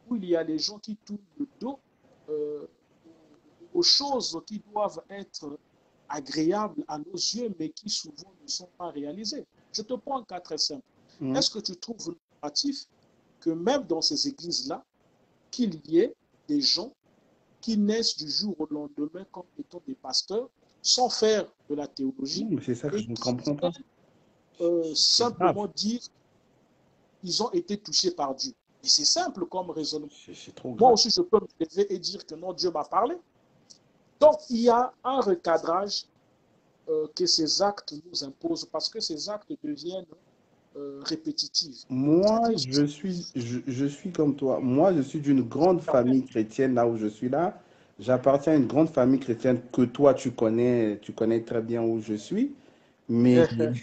où il y a des gens qui tournent le dos euh, aux choses qui doivent être agréables à nos yeux, mais qui souvent ne sont pas réalisées. Je te prends un cas très simple. Mhm. Est-ce que tu trouves normatif que même dans ces églises-là, qu'il y ait des gens qui naissent du jour au lendemain comme étant des pasteurs, sans faire de la Non, théologie, mais c'est ça que et je ne qui comprends pas. viennent euh, C'est grave. simplement dire qu'ils ont été touchés par Dieu. Et c'est simple comme raisonnement. C'est c'est trop Moi grave. aussi, je peux me lever et dire que non, Dieu m'a parlé. Donc, il y a un recadrage euh, que ces actes nous imposent parce que ces actes deviennent euh, répétitifs. Moi, C'est-à-dire, je suis, je, je suis comme toi. Moi, je suis d'une grande famille chrétienne là où je suis là. J'appartiens à une grande famille chrétienne que toi, tu connais, tu connais très bien où je suis. Mais,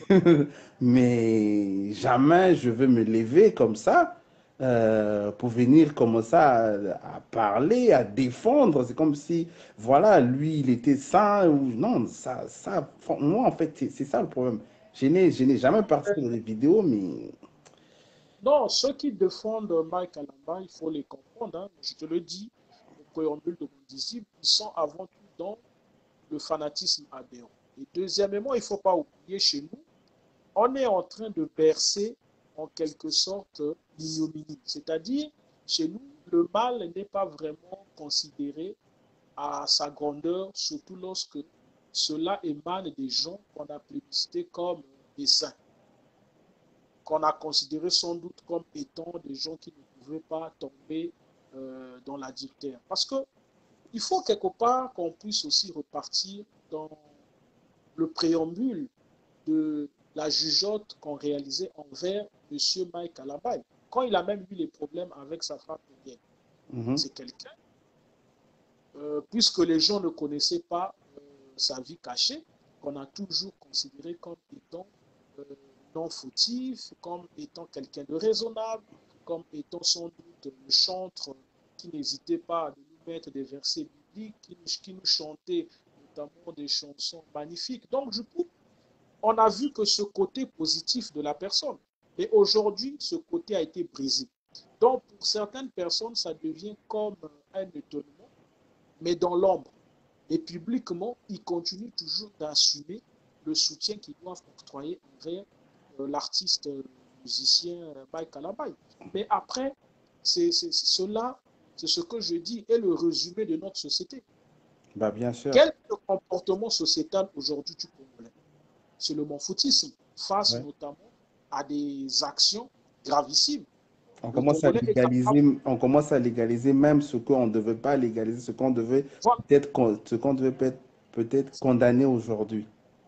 mais jamais je veux me lever comme ça euh, pour venir commencer à, à parler, à défendre. C'est comme si, voilà, lui, il était saint ou non. Ça, ça, moi, en fait, c'est c'est ça le problème. Je n'ai, je n'ai jamais participé dans des vidéos, mais non, ceux qui défendent Mike Alamba, il faut les comprendre. Hein. Je te le dis, au préambule de mon disciple, ils sont avant tout dans le fanatisme aberrant. Et deuxièmement, il ne faut pas oublier chez nous, on est en train de bercer en quelque sorte l'ignominie. C'est-à-dire, chez nous, le mal n'est pas vraiment considéré à sa grandeur, surtout lorsque cela émane des gens qu'on a plébiscités comme des saints, qu'on a considérés sans doute comme étant des gens qui ne pouvaient pas tomber euh, dans l'adultère. Parce que il faut quelque part qu'on puisse aussi repartir dans le préambule de la jugeote qu'on réalisait envers M. Mike Alabay. Quand il a même eu les problèmes avec sa femme Danielle. mhm. C'est quelqu'un, euh, puisque les gens ne connaissaient pas euh, sa vie cachée, qu'on a toujours considéré comme étant euh, non fautif, comme étant quelqu'un de raisonnable, comme étant sans doute le chantre qui n'hésitait pas à nous mettre des versets bibliques, qui, qui nous chantait notamment des chansons magnifiques. Donc, du coup, on a vu que ce côté positif de la personne. Et aujourd'hui, ce côté a été brisé. Donc, pour certaines personnes, ça devient comme un étonnement, mais dans l'ombre. Et publiquement, ils continuent toujours d'assumer le soutien qu'ils doivent octroyer envers euh, l'artiste euh, musicien euh, Mike Alabay. Mais après, c'est cela, c'est ce que je dis, est le résumé de notre société. Bah, bien sûr. Quel est le comportement sociétal aujourd'hui du Congolais? C'est le monfoutisme face Ouais. notamment à des actions gravissimes. On Le commence à Congolais est capable, légaliser, on commence à légaliser même ce qu'on ne devait pas légaliser, ce qu'on devait voilà, peut-être, con- ce qu'on devait peut-être peut-être condamner aujourd'hui.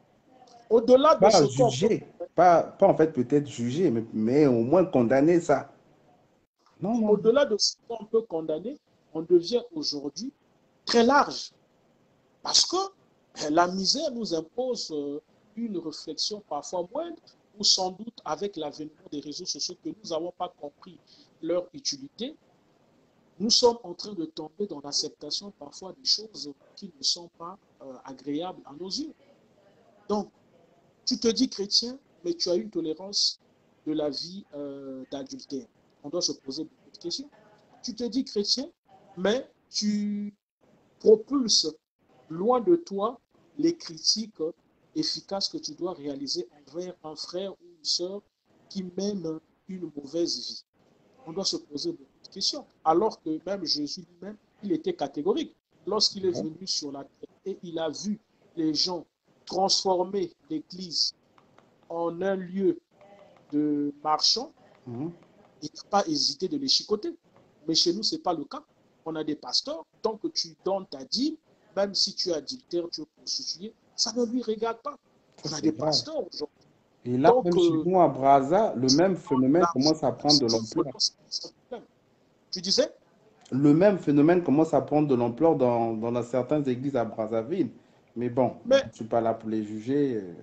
au-delà de Pas ce qu'on peut, juger, pas, pas en fait peut-être juger, mais, mais au moins condamner ça. Non, non. au-delà de ce qu'on peut condamner, on devient aujourd'hui très large. Parce que eh, la misère nous impose euh, une réflexion parfois moindre, ou sans doute avec l'avènement des réseaux sociaux que nous n'avons pas compris leur utilité, nous sommes en train de tomber dans l'acceptation parfois des choses qui ne sont pas euh, agréables à nos yeux. Donc, tu te dis chrétien, mais tu as une tolérance de la vie euh, d'adultère. On doit se poser beaucoup de questions. Tu te dis chrétien, mais tu propulses loin de toi les critiques efficaces que tu dois réaliser envers un frère ou une sœur qui mène une mauvaise vie. On doit se poser beaucoup de questions. Alors que même Jésus lui-même, il était catégorique. Lorsqu'il est Ouais. venu sur la terre et il a vu les gens transformer l'Église en un lieu de marchand, Mhm. il n'a pas hésité de les chicoter. Mais chez nous, ce n'est pas le cas. On a des pasteurs, tant que tu donnes ta dîme, même si tu es adultère, tu es prostitué, ça ne lui regarde pas. Ça, On a c'est des grave. pasteurs aujourd'hui. Et là, Donc, même chez euh, nous à Brazza, le même phénomène commence à l'argent prendre de souffre l'ampleur. dans ce problème. Tu disais? Le même phénomène commence à prendre de l'ampleur dans, dans la- certaines églises à Brazzaville. Mais bon, Mais je ne suis pas là pour les juger. euh,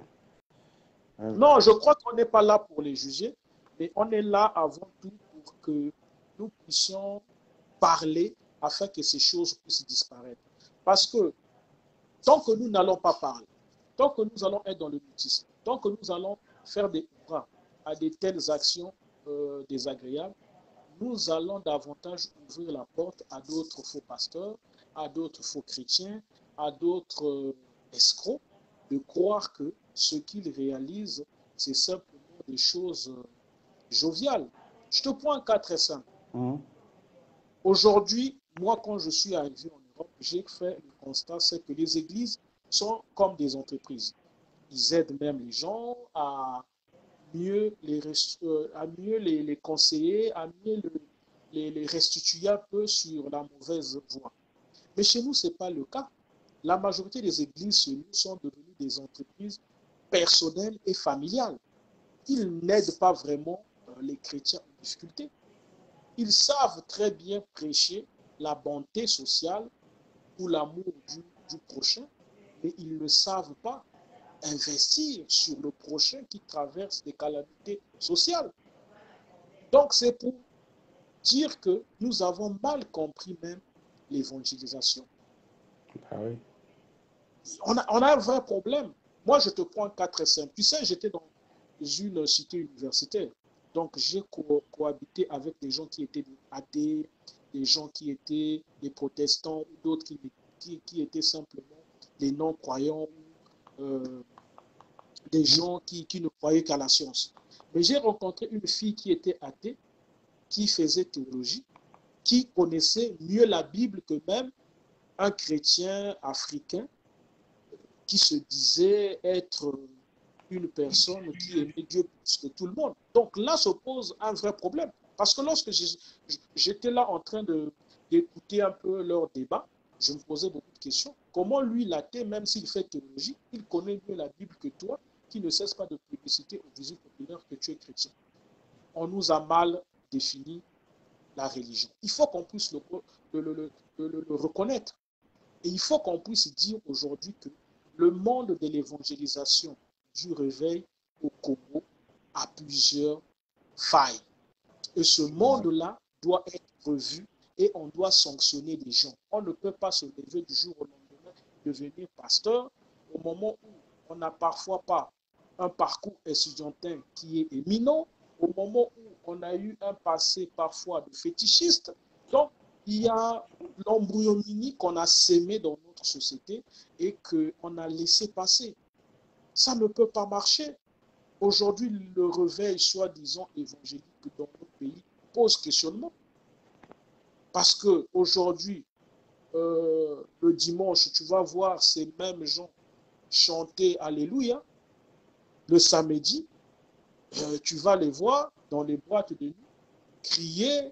euh, non, je crois qu'on n'est pas là pour les juger, mais on est là avant tout pour que nous puissions parler afin que ces choses puissent disparaître. Parce que tant que nous n'allons pas parler, tant que nous allons être dans le mutisme, tant que nous allons faire des hurrahs à de telles actions euh, désagréables, nous allons davantage ouvrir la porte à d'autres faux pasteurs, à d'autres faux chrétiens, à d'autres euh, escrocs, de croire que ce qu'ils réalisent, c'est simplement des choses euh, joviales. Je te prends un cas très simple. Hein? Aujourd'hui, moi, quand je suis arrivé en Europe, j'ai fait le constat, c'est que les églises sont comme des entreprises. Ils aident même les gens à mieux les, euh, à mieux les, les conseiller, à mieux le, les, les restituer un peu sur la mauvaise voie. Mais chez nous, ce n'est pas le cas. La majorité des églises chez nous sont devenues des entreprises personnelles et familiales. Ils n'aident pas vraiment euh, les chrétiens en difficulté. Ils savent très bien prêcher la bonté sociale ou l'amour du, du prochain, mais ils ne savent pas investir sur le prochain qui traverse des calamités sociales. Donc, c'est pour dire que nous avons mal compris même l'évangélisation. Ah oui. On a, on a un vrai problème. Moi, je te prends un cas très simple. Tu sais, j'étais dans une cité universitaire. Donc, j'ai co cohabité avec des gens qui étaient des athées, des gens qui étaient des protestants, ou d'autres qui, qui, qui étaient simplement des non-croyants, euh, des gens qui, qui ne croyaient qu'à la science. Mais j'ai rencontré une fille qui était athée, qui faisait théologie, qui connaissait mieux la Bible que même un chrétien africain qui se disait être une personne qui aimait Dieu plus que tout le monde. Donc là se pose un vrai problème. Parce que lorsque j'étais là en train d'écouter un peu leur débat, je me posais beaucoup de questions. Comment lui, l'athée, même s'il fait théologie, il connaît mieux la Bible que toi, qui ne cesse pas de publicité au visu populaire que tu es chrétien? On nous a mal défini la religion. Il faut qu'on puisse le, le, le, le, le reconnaître. Et il faut qu'on puisse dire aujourd'hui que le monde de l'évangélisation du réveil au Congo a plusieurs failles. Et ce monde-là doit être revu et on doit sanctionner les gens. On ne peut pas se lever du jour au lendemain, devenir pasteur, au moment où on n'a parfois pas un parcours étudiantin qui est éminent, au moment où on a eu un passé parfois de fétichiste. Donc, il y a l'embryomanie qu'on a sémé dans notre société et qu'on a laissé passer. Ça ne peut pas marcher. Aujourd'hui, le réveil, soi-disant évangélique dans nos pays, pose questionnement. Parce qu'aujourd'hui, euh, le dimanche, tu vas voir ces mêmes gens chanter Alléluia. Le samedi, euh, tu vas les voir dans les boîtes de nuit crier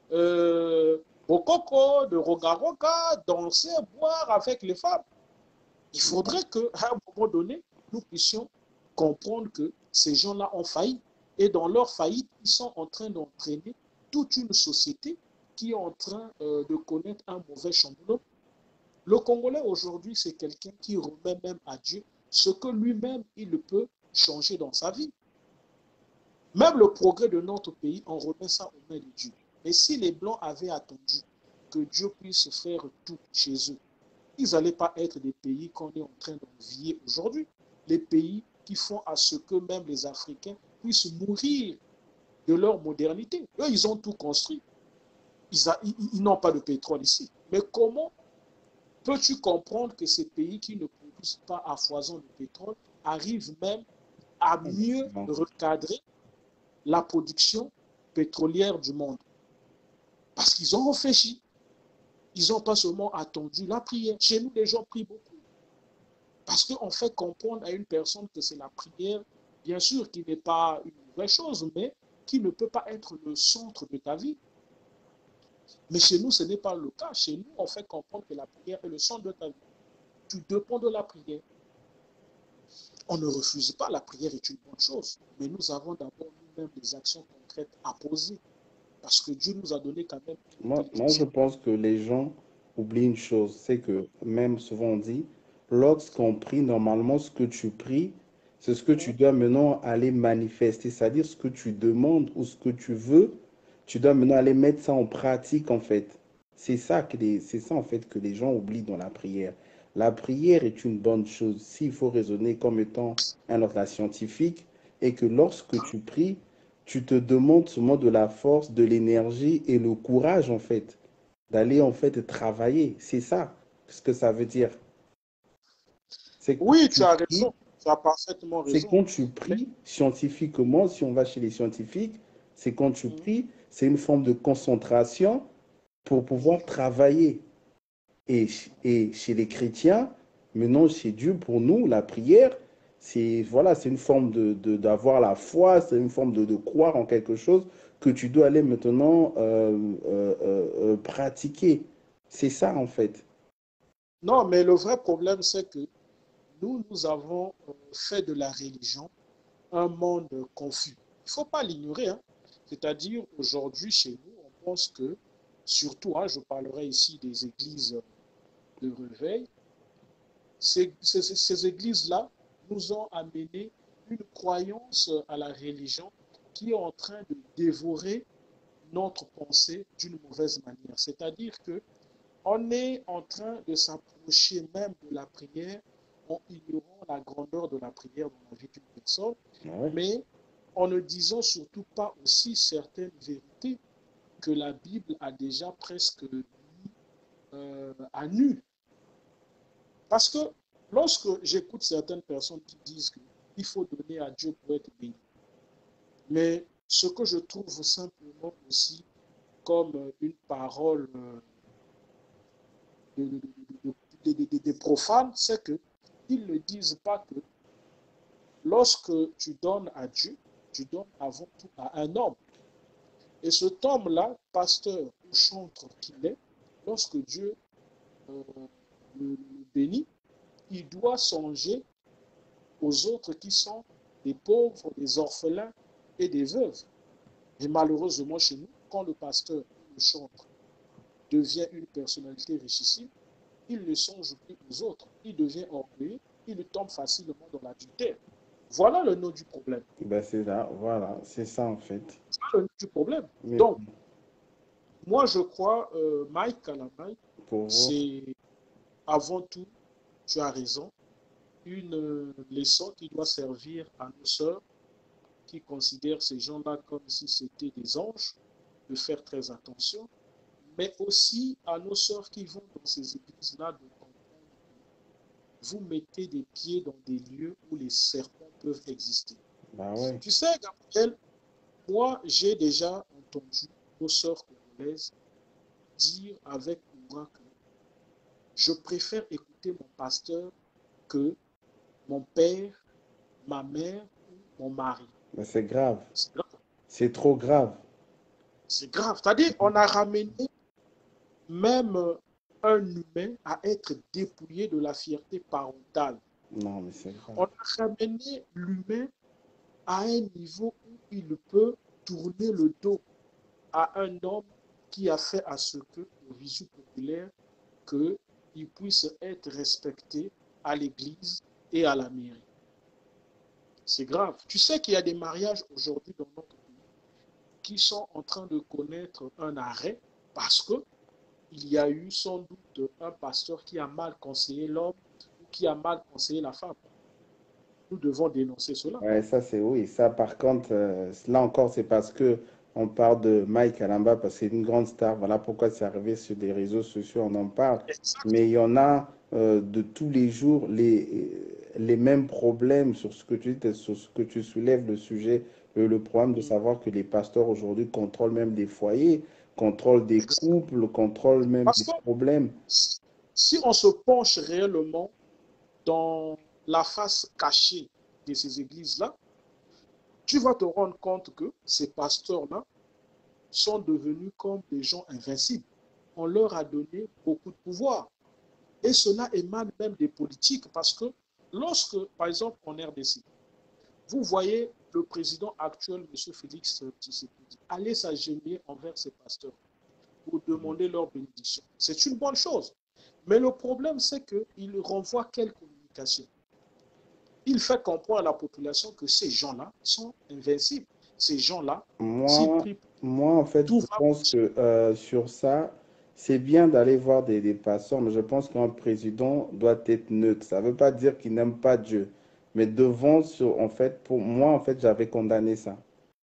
euh, au coco, de roga roga, danser, boire avec les femmes. Il faudrait qu'à un moment donné, nous puissions comprendre que ces gens-là ont failli. Et dans leur faillite, ils sont en train d'entraîner toute une société qui est en train euh, de connaître un mauvais chamboulement. Le Congolais aujourd'hui, c'est quelqu'un qui remet même à Dieu ce que lui-même, il peut changer dans sa vie. Même le progrès de notre pays, on remet ça aux mains de Dieu. Mais si les Blancs avaient attendu que Dieu puisse faire tout chez eux, ils n'allaient pas être des pays qu'on est en train d'envier aujourd'hui. Les pays qui font à ce que même les Africains puissent mourir de leur modernité. Eux, ils ont tout construit. Ils, ils, ils n'ont pas de pétrole ici. Mais comment peux-tu comprendre que ces pays qui ne produisent pas à foison de pétrole arrivent même à mieux recadrer la production pétrolière du monde? Parce qu'ils ont réfléchi. Ils n'ont pas seulement attendu la prière. Chez nous, les gens prient beaucoup. Parce qu'on fait comprendre à une personne que c'est la prière, bien sûr, qui n'est pas une vraie chose, mais qui ne peut pas être le centre de ta vie. Mais chez nous, ce n'est pas le cas. Chez nous, on fait comprendre que la prière est le centre de ta vie. Tu dépends de la prière. On ne refuse pas, la prière est une bonne chose. Mais nous avons d'abord nous-mêmes des actions concrètes à poser. Parce que Dieu nous a donné quand même... Moi, moi, je pense que les gens oublient une chose, c'est que même souvent on dit, lorsqu'on prie, normalement, ce que tu pries, c'est ce que tu dois maintenant aller manifester, c'est-à-dire ce que tu demandes ou ce que tu veux, tu dois maintenant aller mettre ça en pratique, en fait. C'est ça que les, c'est ça, en fait, que les gens oublient dans la prière. La prière est une bonne chose, s'il faut raisonner comme étant un ordre scientifique, et que lorsque tu pries, tu te demandes seulement de la force, de l'énergie et le courage, en fait, d'aller, en fait, travailler. C'est ça ce que ça veut dire. C'est quand Oui, tu tu as pries, raison. Tu as parfaitement c'est raison. quand tu Mais, pries scientifiquement, si on va chez les scientifiques, c'est quand tu Mhm, pries, c'est une forme de concentration pour mhm. pouvoir travailler. Et, ch- et chez les chrétiens, maintenant chez Dieu, pour nous, la prière, c'est voilà, c'est une forme de, de- d'avoir la foi, c'est une forme de, de croire en quelque chose que tu dois aller maintenant euh, euh, euh, euh, pratiquer. C'est ça en fait. Non, mais le vrai problème, c'est que nous, nous avons euh, fait de la religion un monde confus. Il ne faut pas l'ignorer, hein. C'est-à-dire, aujourd'hui, chez nous, on pense que, surtout, hein, je parlerai ici des églises de réveil, ces, ces- ces églises-là nous ont amené une croyance à la religion qui est en train de dévorer notre pensée d'une mauvaise manière. C'est-à-dire que on est en train de s'approcher même de la prière en ignorant la grandeur de la prière dans la vie d'une personne, Ah ouais. mais en ne disant surtout pas aussi certaines vérités que la Bible a déjà presque mis euh, à nu. Parce que lorsque j'écoute certaines personnes qui disent qu'il faut donner à Dieu pour être béni, mais ce que je trouve simplement aussi comme une parole euh, de, de, de, de, de, de profanes, c'est qu'ils ne disent pas que lorsque tu donnes à Dieu, tu donnes avant tout à un homme. Et cet homme-là, pasteur ou chantre qu'il est, lorsque Dieu euh, le, le bénit, il doit songer aux autres qui sont des pauvres, des orphelins et des veuves. Et malheureusement, chez nous, quand le pasteur ou le chantre devient une personnalité richissime, il ne songe plus aux autres. Il devient orgueilleux, il tombe facilement dans l'adultère. Voilà le nœud du problème. Ben c'est là, voilà, c'est ça en fait. Voilà le nœud du problème. Mais Donc, moi, je crois, euh, Mike Calamai, pour vous, c'est avant tout, tu as raison, une euh, leçon qui doit servir à nos sœurs qui considèrent ces gens-là comme si c'était des anges, de faire très attention, mais aussi à nos sœurs qui vont dans ces églises-là de comprendre que vous mettez des pieds dans des lieux où les serpents peuvent exister. bah ouais. Tu sais, Gabriel, moi, j'ai déjà entendu nos sœurs congolaises dire avec moi que je préfère écouter mon pasteur que mon père, ma mère ou mon mari. Mais c'est grave, C'est grave. c'est trop grave. C'est grave. C'est-à-dire, on a ramené même un humain à être dépouillé de la fierté parentale. Non, mais c'est On grave. a ramené l'humain à un niveau où il peut tourner le dos à un homme qui a fait à ce que, au visu populaire, qu'il puisse être respecté à l'église et à la mairie. C'est grave. Tu sais qu'il y a des mariages aujourd'hui dans notre pays qui sont en train de connaître un arrêt parce que il y a eu sans doute un pasteur qui a mal conseillé l'homme ou qui a mal conseillé la femme. Nous devons dénoncer cela. Ouais, ça c'est oui. Ça par contre, euh, là encore, c'est parce que on parle de Mike Alamba parce que c'est une grande star. Voilà pourquoi c'est arrivé sur des réseaux sociaux, on en parle. Mais il y en a euh, de tous les jours les, les mêmes problèmes sur ce que tu dis, sur ce que tu soulèves, le sujet, le, le problème de savoir que les pasteurs aujourd'hui contrôlent même des foyers, contrôlent des couples, contrôlent même Parce des que problèmes. si on se penche réellement dans la face cachée de ces églises-là, tu vas te rendre compte que ces pasteurs-là sont devenus comme des gens invincibles. On leur a donné beaucoup de pouvoir. Et cela émane même des politiques parce que lorsque, par exemple, en R D C, vous voyez le président actuel, M. Félix Tshisekedi, aller s'agenouiller envers ses pasteurs pour demander leur bénédiction. C'est une bonne chose. Mais le problème, c'est qu'il renvoie quelle communication? Il fait comprendre à la population que ces gens-là sont invincibles. Ces gens-là, s'ils Moi, prient, moi, en fait, tout je va pense marcher. que euh, sur ça, c'est bien d'aller voir des, des pasteurs, mais je pense qu'un président doit être neutre. Ça ne veut pas dire qu'il n'aime pas Dieu. Mais devant, sur, en fait, pour moi, en fait, j'avais condamné ça.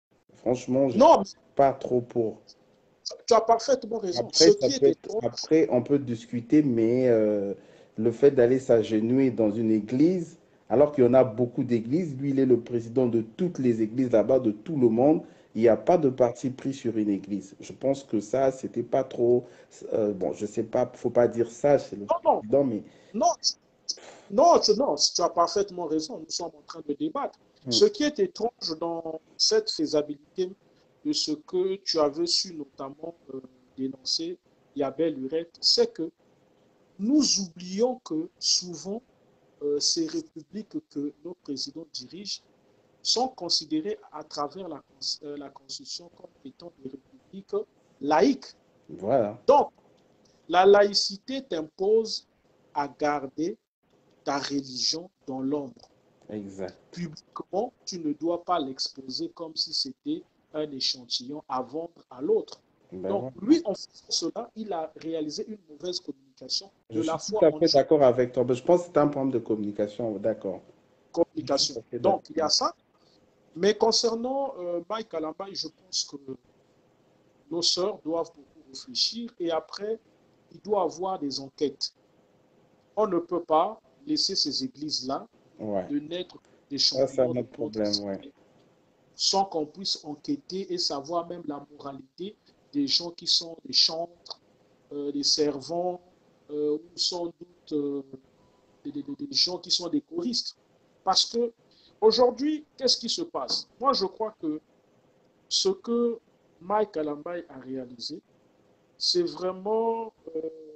Franchement, je ne Non, suis pas trop pour. tu as parfaitement raison. Ce Après, ça qui est peut être, étrange, après, on peut discuter, mais euh, le fait d'aller s'agenouiller dans une église, alors qu'il y en a beaucoup d'églises, lui, il est le président de toutes les églises là-bas, de tout le monde. Il n'y a pas de parti pris sur une église. Je pense que ça, c'était pas trop. Euh, bon, je sais pas, faut pas dire ça, c'est le non, non, président, mais. non, non, tu, non, tu as parfaitement raison. Nous sommes en train de débattre. Hmm, Ce qui est étrange dans cette faisabilité de ce que tu avais su notamment euh, dénoncer, Yabel Hurette, c'est que nous oublions que souvent, euh, ces républiques que nos présidents dirigent sont considérées à travers la, euh, la Constitution comme étant des républiques laïques. voilà, Donc, la laïcité t'impose à garder ta religion dans l'ombre. exact. Publiquement, tu ne dois pas l'exposer comme si c'était un échantillon à vendre à l'autre. Ben Donc, voilà. lui, en faisant cela, il a réalisé une mauvaise communication Je de suis la tout fois à en fait d'accord avec toi. Ben, je pense que c'est un problème de communication, d'accord. Je suis tout communication. à fait Donc, il y a d'accord. ça. Mais concernant euh, Mike Alambay, je pense que nos sœurs doivent beaucoup réfléchir et après, il doit avoir des enquêtes. On ne peut pas laisser ces églises-là Ouais. de naître des Ça, c'est champignons un de autre notre problème, ouais. société sans qu'on puisse enquêter et savoir même la moralité des gens qui sont des chantres, euh, des servants, euh, ou sans doute euh, des, des- des gens qui sont des choristes. Parce que aujourd'hui, qu'est-ce qui se passe? Moi, je crois que ce que Mike Alambay a réalisé, c'est vraiment euh,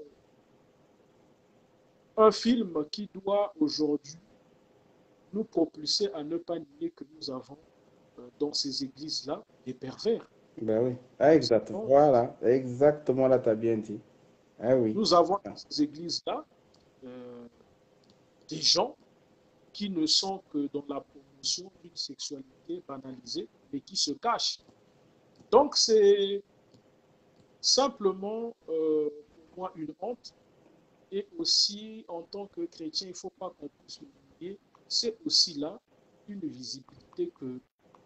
un film qui doit aujourd'hui nous propulser à ne pas nier que nous avons euh, dans ces églises-là des pervers. Ben oui. Ah, Nous exact. avons, Voilà. Exactement, là, tu as bien dit. Ah oui. nous avons dans ces églises-là euh, des gens qui ne sont que dans la promotion d'une sexualité banalisée, mais qui se cachent. Donc c'est simplement euh, pour moi une honte. Et aussi, en tant que chrétien, il ne faut pas qu'on puisse l'oublier, c'est aussi là une visibilité que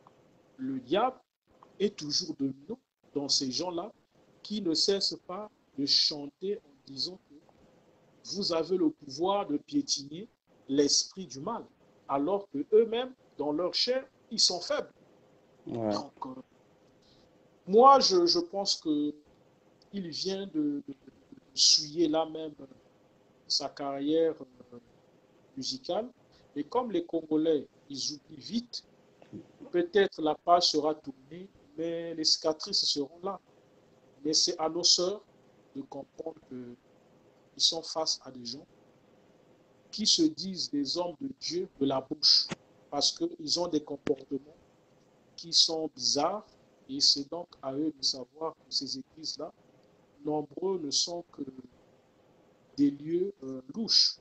le diable est toujours de nous dans ces gens-là qui ne cessent pas de chanter en disant que vous avez le pouvoir de piétiner l'esprit du mal, alors que eux-mêmes, dans leur chair, ils sont faibles. Ouais. Donc, euh, moi, je, je pense que il vient de, de, de souiller là même euh, sa carrière euh, musicale. Et comme les Congolais, ils oublient vite, peut-être la page sera tournée, mais les cicatrices seront là. Mais c'est à nos sœurs de comprendre qu'ils sont face à des gens qui se disent des hommes de Dieu de la bouche, parce qu'ils ont des comportements qui sont bizarres, et c'est donc à eux de savoir que ces églises-là, nombreux ne sont que des lieux euh, louches.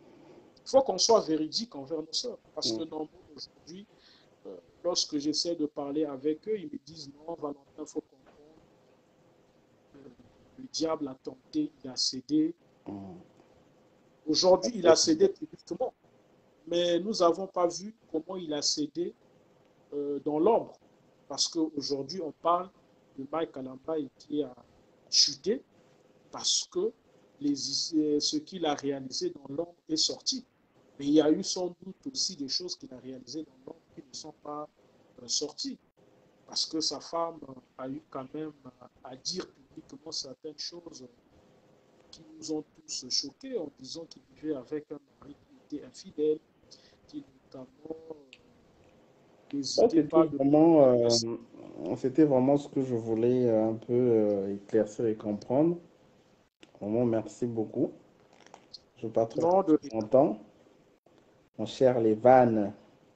Il faut qu'on soit véridique envers nos sœurs, parce que Mm. nombreux aujourd'hui, euh, lorsque j'essaie de parler avec eux, ils me disent non, Valentin, il faut comprendre, euh, le diable a tenté, il a cédé. Mm. Aujourd'hui, il a cédé publiquement, mais nous n'avons pas vu comment il a cédé euh, dans l'ombre. Parce qu'aujourd'hui, on parle de Mike Alambay qui a chuté parce que les, ce qu'il a réalisé dans l'ombre est sorti. Mais il y a eu sans doute aussi des choses qu'il a réalisées dans l'ombre qui ne sont pas euh, sorties. Parce que sa femme a eu quand même à dire publiquement certaines choses qui nous ont tous choqués en disant qu'il vivait avec un mari qui était infidèle, qui notamment euh, Ça, n'hésitait pas c'était de vraiment, prendre euh, c'était vraiment ce que je voulais euh, un peu euh, éclaircir et comprendre. Vraiment, merci beaucoup. Je ne vais pas trop non de longtemps. Mon cher Lévan.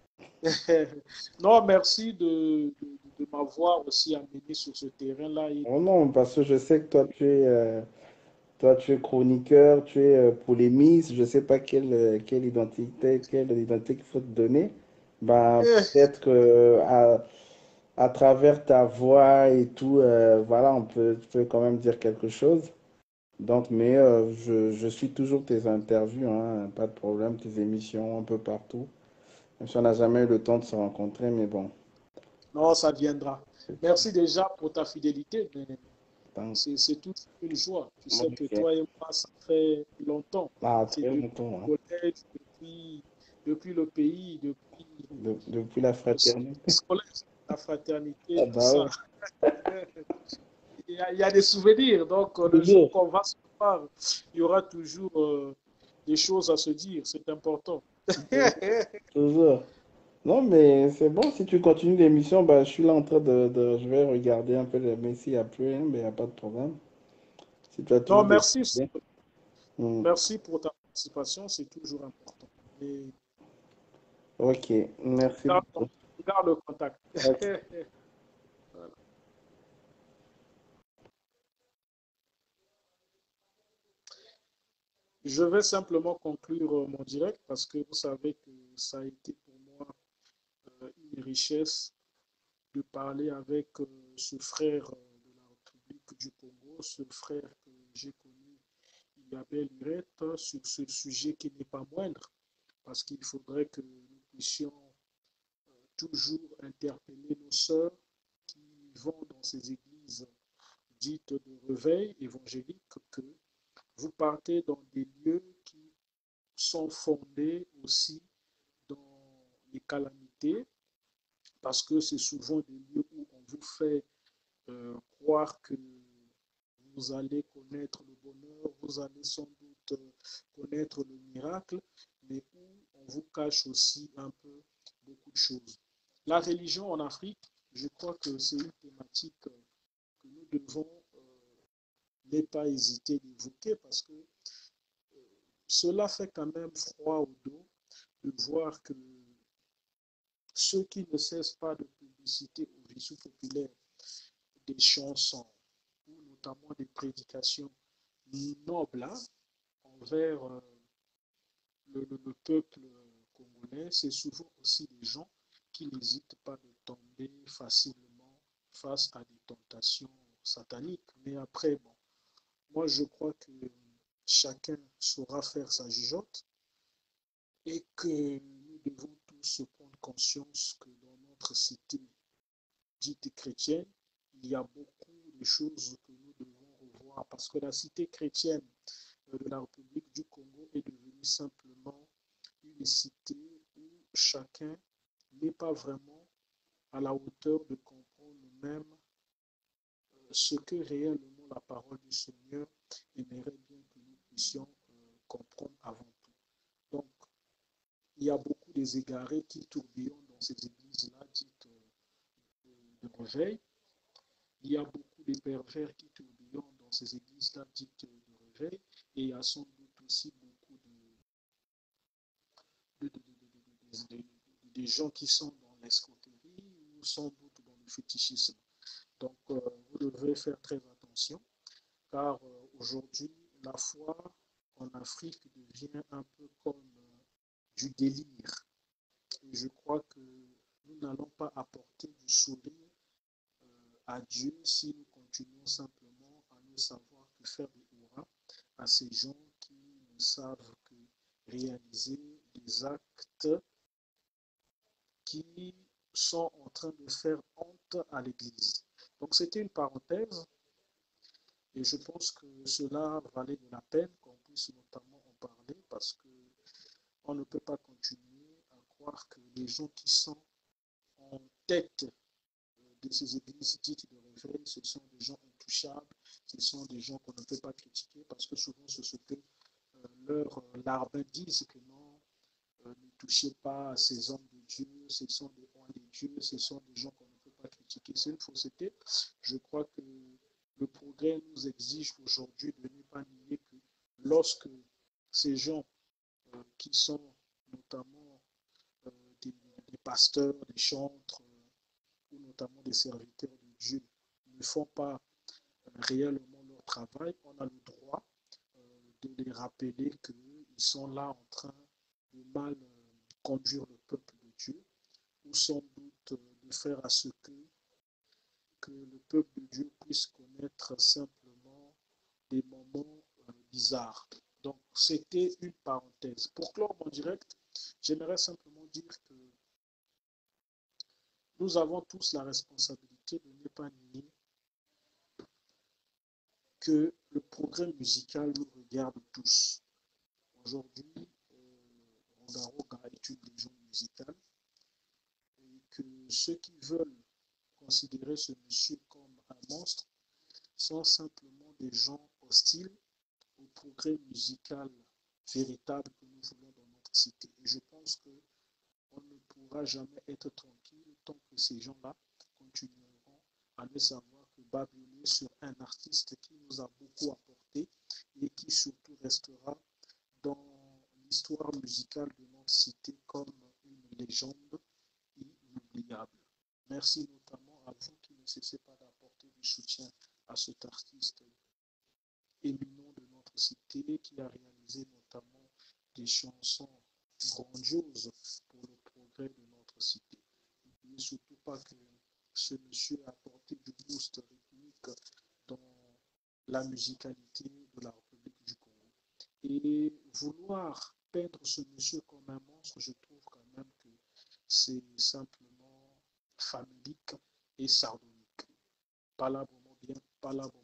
non, merci de, de, de m'avoir aussi amené sur ce terrain-là. Et Oh non, parce que je sais que toi, tu es, euh, toi, tu es chroniqueur, tu es euh, polémiste. Je ne sais pas quelle, euh, quelle identité, quelle identité qu'il faut te donner. Ben, Eh, peut-être que à, à travers ta voix et tout, euh, voilà, on peut, tu peux quand même dire quelque chose. Donc, mais euh, je, je suis toujours tes interviews, hein, pas de problème, tes émissions un peu partout. Même si on n'a jamais eu le temps de se rencontrer, mais bon. non, ça viendra. Merci déjà pour ta fidélité, mais Donc, c'est toute une joie. Tu sais que ok. toi et moi, ça fait longtemps. Ah, C'est très depuis longtemps, hein. le collège, depuis, depuis le pays, depuis De- depuis la le fraternité. scolaire, la fraternité, Ah tout bah ça. ouais, Il y a, il y a des souvenirs. Donc, euh, le jour toujours, qu'on va se voir, il y aura toujours euh, des choses à se dire. C'est important. toujours, toujours. Non, mais c'est bon, si tu continues l'émission, bah, je suis là en train de, de- je vais regarder un peu, le- mais s'il n'y a plus rien, mais il n'y a pas de problème. Si tu as Non, toujours des merci. idées. Hmm. Merci pour ta participation. C'est toujours important. Et Ok, merci garde, beaucoup. garde le contact. Ok. Je vais simplement conclure euh, mon direct parce que vous savez que ça a été pour moi euh, une richesse de parler avec euh, ce frère euh, de la République du Congo, ce frère que j'ai connu il y a belle lurette, sur ce sujet qui n'est pas moindre, parce qu'il faudrait que nous puissions euh, toujours interpeller nos sœurs qui vont dans ces églises dites de réveil évangélique, que vous partez dans des lieux qui sont fondés aussi dans les calamités, parce que c'est souvent des lieux où on vous fait euh, croire que vous allez connaître le bonheur, vous allez sans doute euh, connaître le miracle, mais où on vous cache aussi un peu beaucoup de choses. La religion en Afrique, je crois que c'est une thématique euh, que nous devons euh, ne pas hésiter d'évoquer parce que euh, cela fait quand même froid au dos de voir que ceux qui ne cessent pas de publicité au visu populaire des chansons ou notamment des prédications nobles hein, envers euh, le, le, le, peuple congolais, c'est souvent aussi des gens qui n'hésitent pas de tomber facilement face à des tentations sataniques. Mais après, bon, moi je crois que chacun saura faire sa jugeote et que nous devons tous prendre conscience que dans notre cité dite chrétienne, il y a beaucoup de choses que nous devons revoir parce que la cité chrétienne de la République du Congo est devenue simplement une cité où chacun n'est pas vraiment à la hauteur de comprendre même ce que réellement la parole du Seigneur aimerait bien que nous puissions euh, comprendre avant tout. Donc, il y a beaucoup des égarés qui tourbillonnent dans ces églises-là dites euh, de réveil. Il y a beaucoup de pervers qui tourbillonnent dans ces églises-là dites de réveil. Et il y a sans doute aussi beaucoup de, de, de, de, de, de gens qui sont dans l'escroquerie ou sans doute dans le fétichisme. Donc, euh, vous devez faire très attention, car euh, aujourd'hui, la foi en Afrique devient un peu comme euh, du délire. Et je crois que nous n'allons pas apporter du sourire euh, à Dieu si nous continuons simplement à ne savoir que faire des hurrahs à ces gens qui ne savent que réaliser des actes qui sont en train de faire honte à l'Église. Donc c'était une parenthèse et je pense que cela valait de la peine qu'on puisse notamment en parler parce qu'on ne peut pas continuer à croire que les gens qui sont en tête de ces églises dites de réveil, ce sont des gens intouchables, ce sont des gens qu'on ne peut pas critiquer parce que souvent c'est ce que euh, leurs larbins disent que non, euh, ne touchez pas à ces hommes de Dieu, ce sont des rois de Dieu, ce sont des gens qu'on ne peut pas critiquer. C'est une fausseté. Je crois que le progrès nous exige aujourd'hui de ne pas nier que lorsque ces gens euh, qui sont notamment euh, des, des, pasteurs, des chantres, euh, ou notamment des serviteurs de Dieu, ne font pas euh, réellement leur travail, on a le droit euh, de les rappeler qu'ils sont là en train de mal euh, conduire le peuple de Dieu, ou sans doute euh, de faire à ce que, que le peuple de Dieu puisse connaître simplement des moments euh, bizarres. Donc, c'était une parenthèse. Pour clore mon direct, j'aimerais simplement dire que nous avons tous la responsabilité volonté de ne pas nier que le progrès musical nous regarde tous. Aujourd'hui, euh, Ronda est une légende musicale et que ceux qui veulent considérer ce monsieur comme un monstre sont simplement des gens hostiles au progrès musical véritable que nous voulons dans notre cité. Et je pense qu'on ne pourra jamais être tranquille tant que ces gens-là continueront à ne savoir que babiner sur un artiste qui nous a beaucoup apporté et qui surtout restera dans l'histoire musicale de notre cité comme une légende inoubliable. Merci notamment à vous qui ne cessez pas d'apporter du soutien à cet artiste éminent de notre cité qui a réalisé notamment des chansons grandioses pour le progrès de notre cité. N'oubliez surtout pas que ce monsieur a apporté du boost rythmique dans la musicalité de la République du Congo. Et vouloir peindre ce monsieur comme un monstre, je trouve quand même que c'est simplement famélique et sardonique. Palabrement bien, palabrement